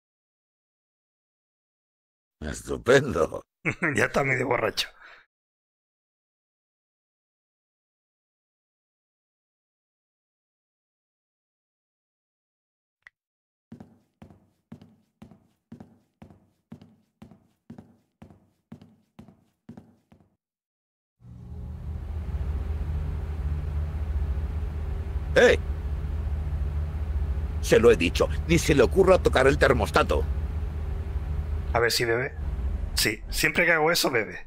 Estupendo. Ya está medio borracho. ¡Eh! Se lo he dicho, ni se le ocurra tocar el termostato. A ver si bebe. Sí, siempre que hago eso bebe.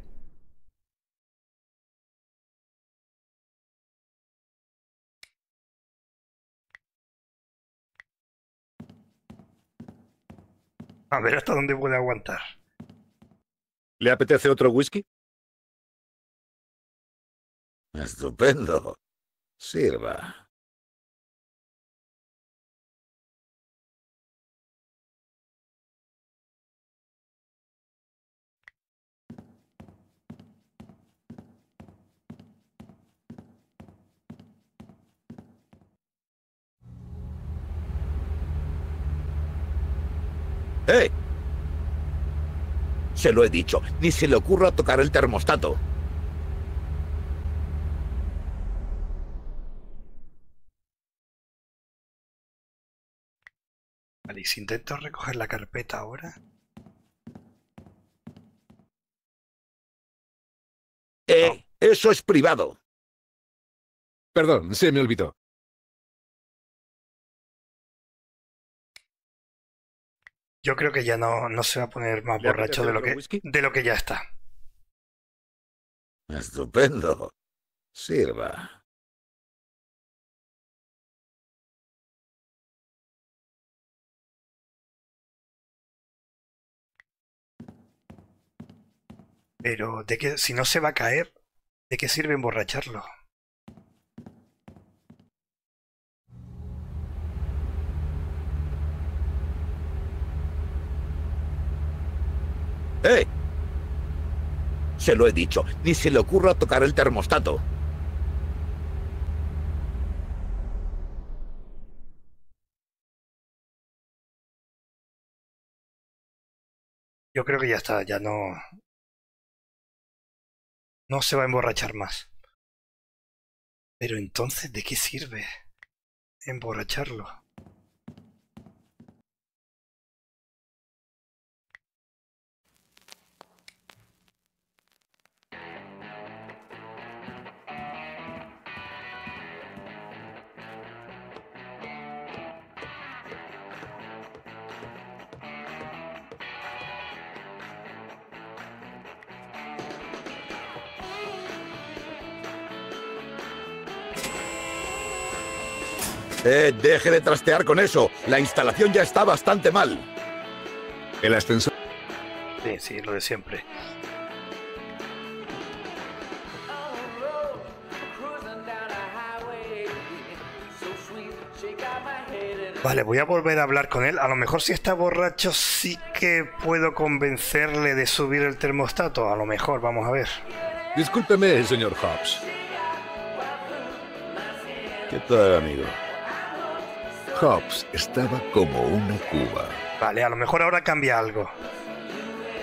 A ver hasta dónde puede aguantar. ¿Le apetece otro whisky? Estupendo. Sirva. ¡Eh! Se lo he dicho, ni se le ocurra tocar el termostato. Vale, y si intento recoger la carpeta ahora. Eso es privado. Perdón, se me olvidó. Yo creo que ya no se va a poner más ¿Le borracho apetece de otro whisky? lo que ya está. Estupendo. Sirva. Pero de que si no se va a caer, ¿de qué sirve emborracharlo? ¡Eh! Se lo he dicho, ni se le ocurra tocar el termostato. Yo creo que ya está, ya no se va a emborrachar más. Pero entonces, ¿de qué sirve emborracharlo? Deje de trastear con eso. La instalación ya está bastante mal. El ascensor... Sí, lo de siempre. Vale, voy a volver a hablar con él. A lo mejor si está borracho sí que puedo convencerle de subir el termostato. A lo mejor, vamos a ver. Discúlpeme, señor Hobbs. ¿Qué tal, amigo? Hobbs estaba como una cuba. Vale, a lo mejor ahora cambia algo.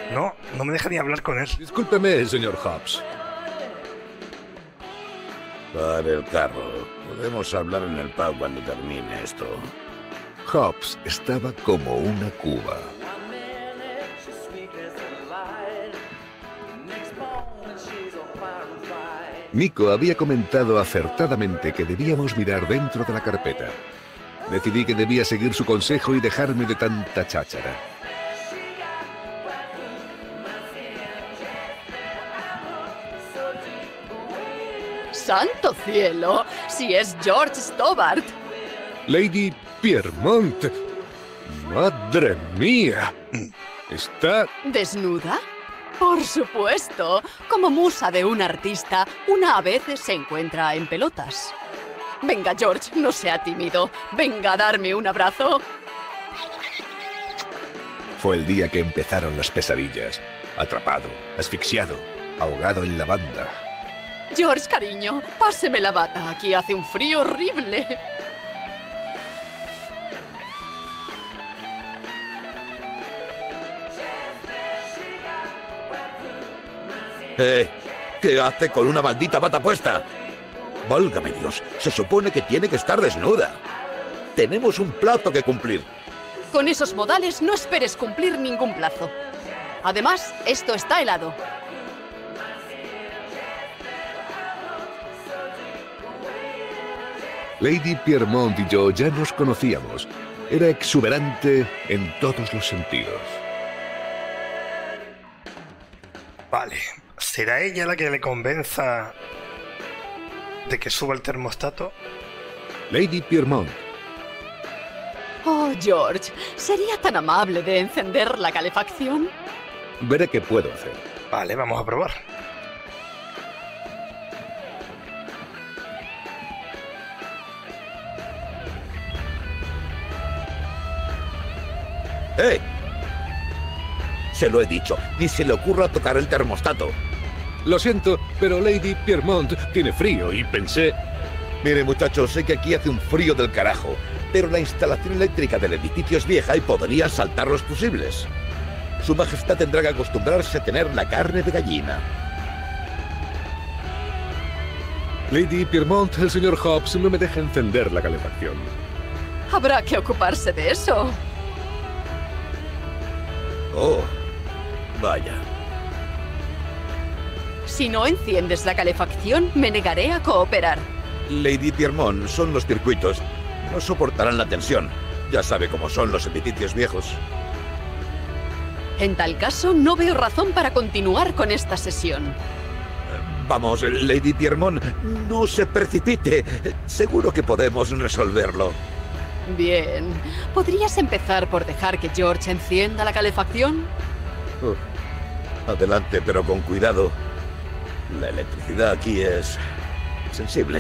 No me deja ni hablar con él. Discúlpeme, señor Hobbs. Para el carro. Podemos hablar en el pub cuando termine esto. Hobbs estaba como una cuba. Nico había comentado acertadamente que debíamos mirar dentro de la carpeta. Decidí que debía seguir su consejo y dejarme de tanta cháchara. ¡Santo cielo! ¡Si es George Stobart! Lady Piermont. ¡Madre mía! ¿Está ¿Desnuda? Por supuesto. Como musa de un artista, una a veces se encuentra en pelotas. Venga, George, no sea tímido. Venga a darme un abrazo. Fue el día que empezaron las pesadillas. Atrapado, asfixiado, ahogado en la banda. George, cariño, páseme la bata. Aquí hace un frío horrible. ¿Qué hace con una maldita bata puesta? Válgame Dios, se supone que tiene que estar desnuda. Tenemos un plazo que cumplir. Con esos modales no esperes cumplir ningún plazo. Además, esto está helado. Lady Piermont y yo ya nos conocíamos. Era exuberante en todos los sentidos. Vale, ¿será ella la que le convenza de que suba el termostato? Lady Piermont. Oh, George, ¿sería tan amable de encender la calefacción? Veré qué puedo hacer. Vale, vamos a probar. Se lo he dicho, ni se le ocurra tocar el termostato. Lo siento, pero Lady Piermont tiene frío y pensé... Mire, muchachos, sé que aquí hace un frío del carajo, pero la instalación eléctrica del edificio es vieja y podría saltar los fusibles. Su Majestad tendrá que acostumbrarse a tener la carne de gallina. Lady Piermont, el señor Hobbs no me deja encender la calefacción. Habrá que ocuparse de eso. Oh, vaya. Si no enciendes la calefacción, me negaré a cooperar. Lady Piermont, son los circuitos. No soportarán la tensión. Ya sabe cómo son los edificios viejos. En tal caso, no veo razón para continuar con esta sesión. Vamos, Lady Piermont, no se precipite. Seguro que podemos resolverlo. Bien. ¿Podrías empezar por dejar que George encienda la calefacción? Adelante, pero con cuidado. La electricidad aquí es sensible.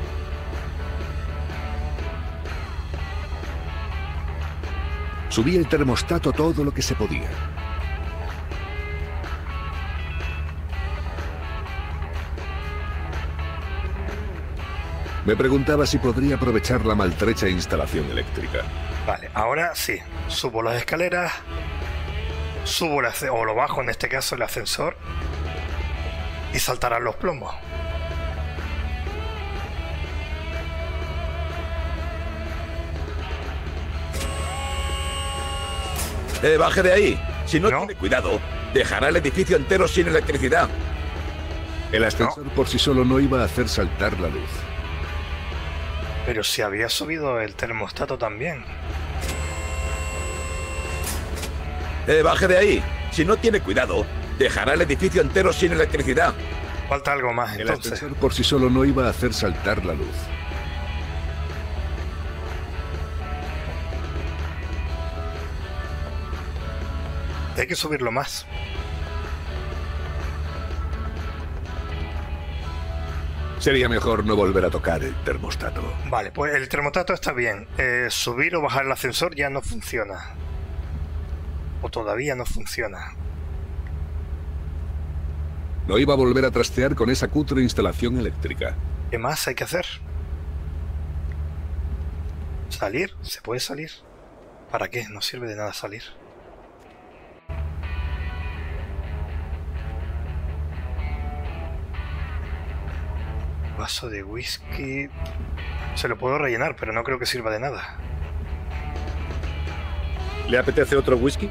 Subí el termostato todo lo que se podía. Me preguntaba si podría aprovechar la maltrecha instalación eléctrica. Vale, ahora sí. Subo las escaleras. Subo o lo bajo, en este caso, el ascensor. Y saltarán los plomos. Baje de ahí. Si no tiene cuidado, dejará el edificio entero sin electricidad. El ascensor por sí solo no iba a hacer saltar la luz. Pero si había subido el termostato también. Baje de ahí. Si no tiene cuidado, dejará el edificio entero sin electricidad. Falta algo más, entonces. El ascensor por sí solo no iba a hacer saltar la luz. Hay que subirlo más. Sería mejor no volver a tocar el termostato. Vale, pues el termostato está bien. Subir o bajar el ascensor ya no funciona. O todavía no funciona. No iba a volver a trastear con esa cutre instalación eléctrica. ¿Qué más hay que hacer? ¿Salir? ¿Se puede salir? ¿Para qué? No sirve de nada salir. vaso de whisky. Se lo puedo rellenar, pero no creo que sirva de nada. ¿Le apetece otro whisky?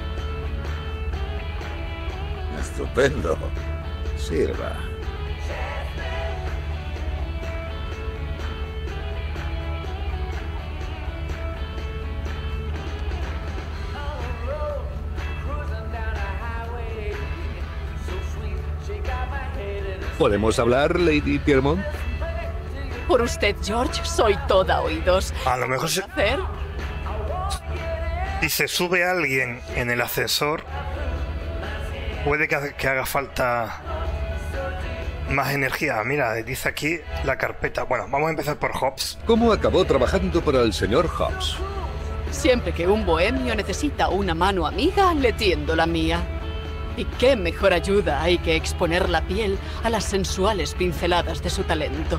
Estupendo. Sirva. ¿Podemos hablar, Lady Piermont? Por usted, George, soy toda oídos. A lo mejor ¿Hacer? si se sube alguien en el ascensor, puede que haga falta más energía. Mira, dice aquí la carpeta. Bueno, vamos a empezar por Hobbs. ¿Cómo acabó trabajando para el señor Hobbs? Siempre que un bohemio necesita una mano amiga, le tiendo la mía. Y qué mejor ayuda hay que exponer la piel a las sensuales pinceladas de su talento.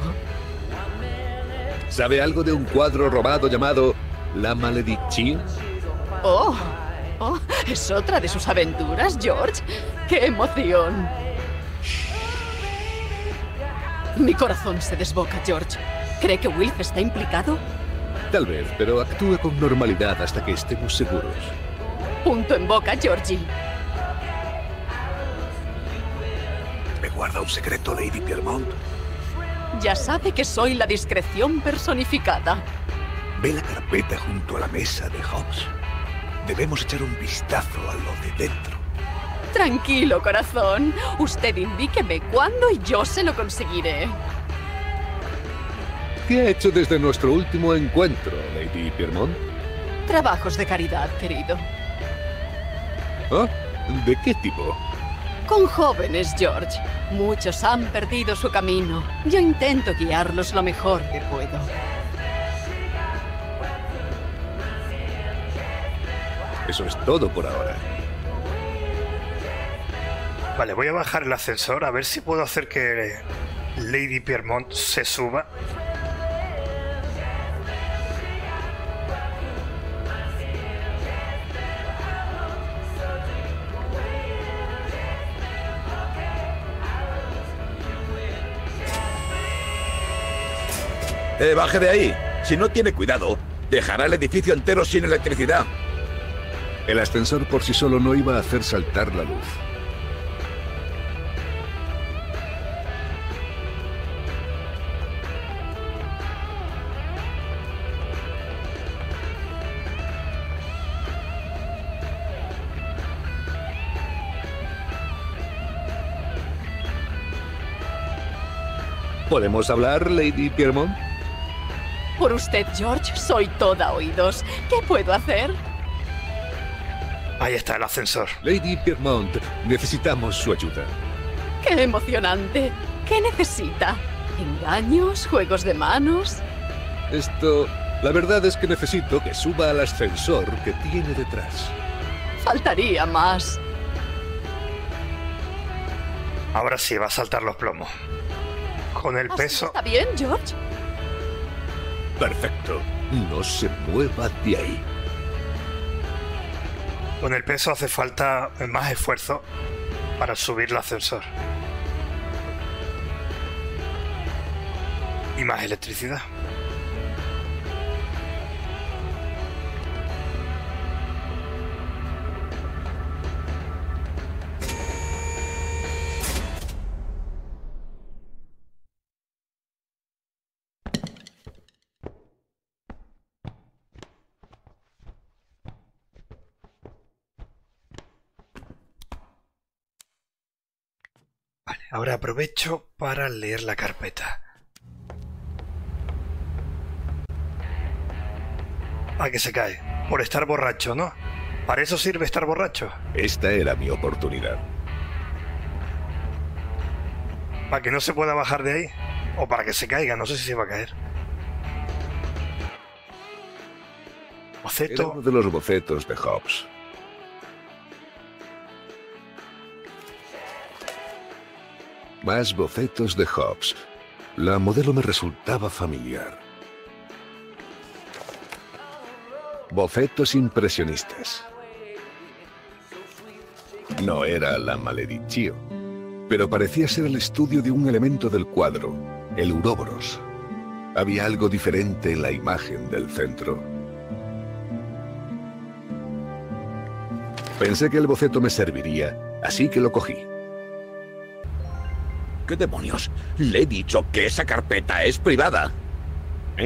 ¿Sabe algo de un cuadro robado llamado La Malediction? Oh, ¿es otra de sus aventuras, George? ¡Qué emoción! Mi corazón se desboca, George. ¿Cree que Wilf está implicado? Tal vez, pero actúe con normalidad hasta que estemos seguros. Punto en boca, Georgie. ¿Me guarda un secreto, Lady Piermont? Ya sabe que soy la discreción personificada. Ve la carpeta junto a la mesa de Hobbs. Debemos echar un vistazo a lo de dentro. Tranquilo, corazón. Usted indíqueme cuándo y yo se lo conseguiré. ¿Qué ha hecho desde nuestro último encuentro, Lady Piermont? Trabajos de caridad, querido. ¿Ah? ¿De qué tipo? Con jóvenes, George. Muchos han perdido su camino. Yo intento guiarlos lo mejor que puedo. Eso es todo por ahora. Vale, voy a bajar el ascensor a ver si puedo hacer que Lady Piermont se suba. Baje de ahí. Si no tiene cuidado, dejará el edificio entero sin electricidad. El ascensor por sí solo no iba a hacer saltar la luz. ¿Podemos hablar, Lady Piermont? Por usted, George, soy toda oídos. ¿Qué puedo hacer? Ahí está el ascensor. Lady Piermont, necesitamos su ayuda. ¡Qué emocionante! ¿Qué necesita? ¿Engaños? ¿Juegos de manos? La verdad es que necesito que suba al ascensor que tiene detrás. Faltaría más. Ahora sí, va a saltar los plomos. Con el peso... ¿Está bien, George? Perfecto. No se mueva de ahí. Con el peso hace falta más esfuerzo para subir el ascensor. Y más electricidad. Ahora aprovecho para leer la carpeta. Ah, que se cae. Por estar borracho, ¿no? ¿Para eso sirve estar borracho? Esta era mi oportunidad. ¿Para que no se pueda bajar de ahí? O para que se caiga, no sé si se va a caer. Era uno de los bocetos de Hobbs. Más bocetos de Hobbs. La modelo me resultaba familiar. Bocetos impresionistas. No era La Malediction, pero parecía ser el estudio de un elemento del cuadro. El Uroboros. Había algo diferente en la imagen del centro. Pensé que el boceto me serviría, así que lo cogí. ¿Qué demonios? Le he dicho que esa carpeta es privada. ¿Eh?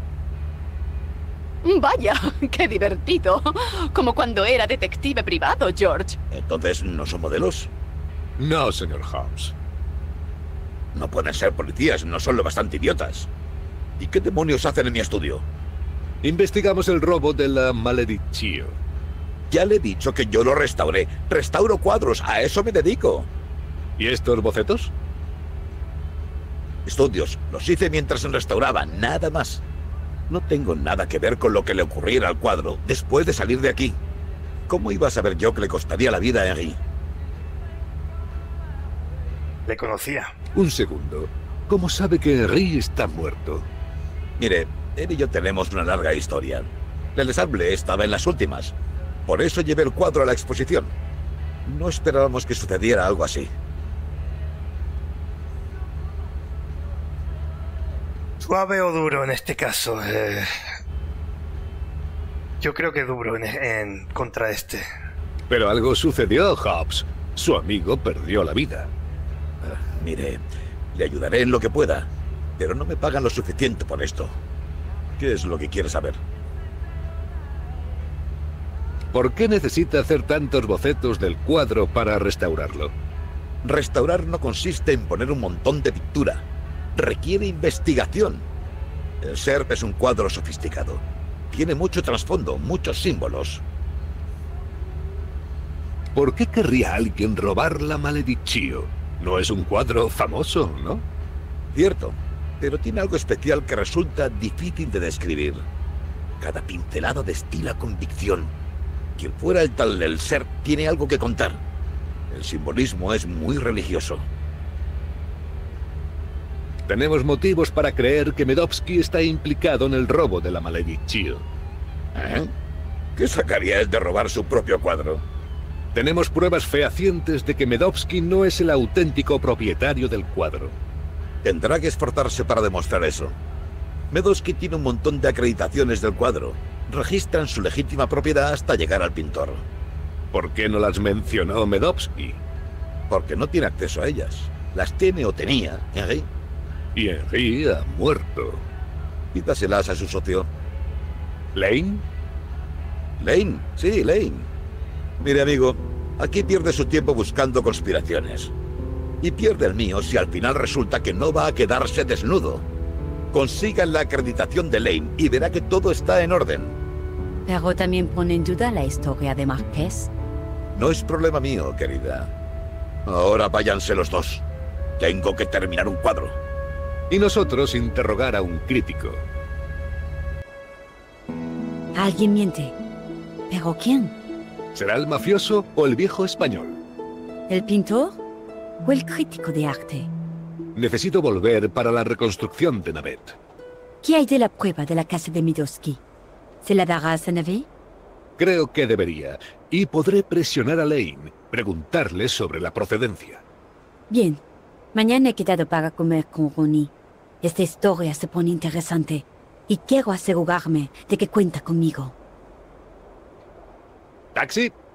Vaya, qué divertido. Como cuando era detective privado, George. ¿Entonces no son modelos? No, señor Holmes. No pueden ser policías, no son lo bastante idiotas. ¿Y qué demonios hacen en mi estudio? Investigamos el robo de la Malediccio. Ya le he dicho que yo lo restauré. Restauro cuadros, a eso me dedico. ¿Y estos bocetos? Estudios, los hice mientras se restauraba, nada más. No tengo nada que ver con lo que le ocurriera al cuadro después de salir de aquí. ¿Cómo iba a saber yo que le costaría la vida a Henry? Le conocía. Un segundo. ¿Cómo sabe que Henry está muerto? Mire, él y yo tenemos una larga historia. El desable estaba en las últimas. Por eso llevé el cuadro a la exposición. No esperábamos que sucediera algo así. ¿Suave o duro en este caso? Yo creo que duro en contra este. Pero algo sucedió, Hobbs. Su amigo perdió la vida. Mire, le ayudaré en lo que pueda, pero no me pagan lo suficiente por esto. ¿Qué es lo que quiere saber? ¿Por qué necesita hacer tantos bocetos del cuadro para restaurarlo? Restaurar no consiste en poner un montón de pintura. Requiere investigación. El Serp es un cuadro sofisticado. Tiene mucho trasfondo, muchos símbolos. ¿Por qué querría alguien robar la Malediccio? No es un cuadro famoso, ¿no? Cierto, pero tiene algo especial que resulta difícil de describir. Cada pincelado destila convicción. Quien fuera el tal del Serp tiene algo que contar. El simbolismo es muy religioso. Tenemos motivos para creer que Medovsky está implicado en el robo de la Malediccio. ¿Eh? ¿Qué sacaría él de robar su propio cuadro? Tenemos pruebas fehacientes de que Medovsky no es el auténtico propietario del cuadro. Tendrá que esforzarse para demostrar eso. Medovsky tiene un montón de acreditaciones del cuadro. Registran su legítima propiedad hasta llegar al pintor. ¿Por qué no las mencionó Medovsky? Porque no tiene acceso a ellas. Las tiene o tenía, Henry. Y Henry ha muerto. Pídaselas a su socio. ¿Lane? Lane, sí, Lane. Mire, amigo, aquí pierde su tiempo buscando conspiraciones. Y pierde el mío si al final resulta que no va a quedarse desnudo. Consigan la acreditación de Lane y verá que todo está en orden. Pero también pone en duda la historia de Marqués. No es problema mío, querida. Ahora váyanse los dos. Tengo que terminar un cuadro. Y nosotros interrogar a un crítico. Alguien miente. ¿Pero quién? ¿Será el mafioso o el viejo español? ¿El pintor o el crítico de arte? Necesito volver para la reconstrucción de Navet. ¿Qué hay de la prueba de la casa de Medovsky? ¿Se la darás a Navet? Creo que debería. Y podré presionar a Lane, preguntarle sobre la procedencia. Bien. Mañana he quedado para comer con Ronnie. Esta historia se pone interesante. Y quiero asegurarme de que cuenta conmigo. ¡Taxi!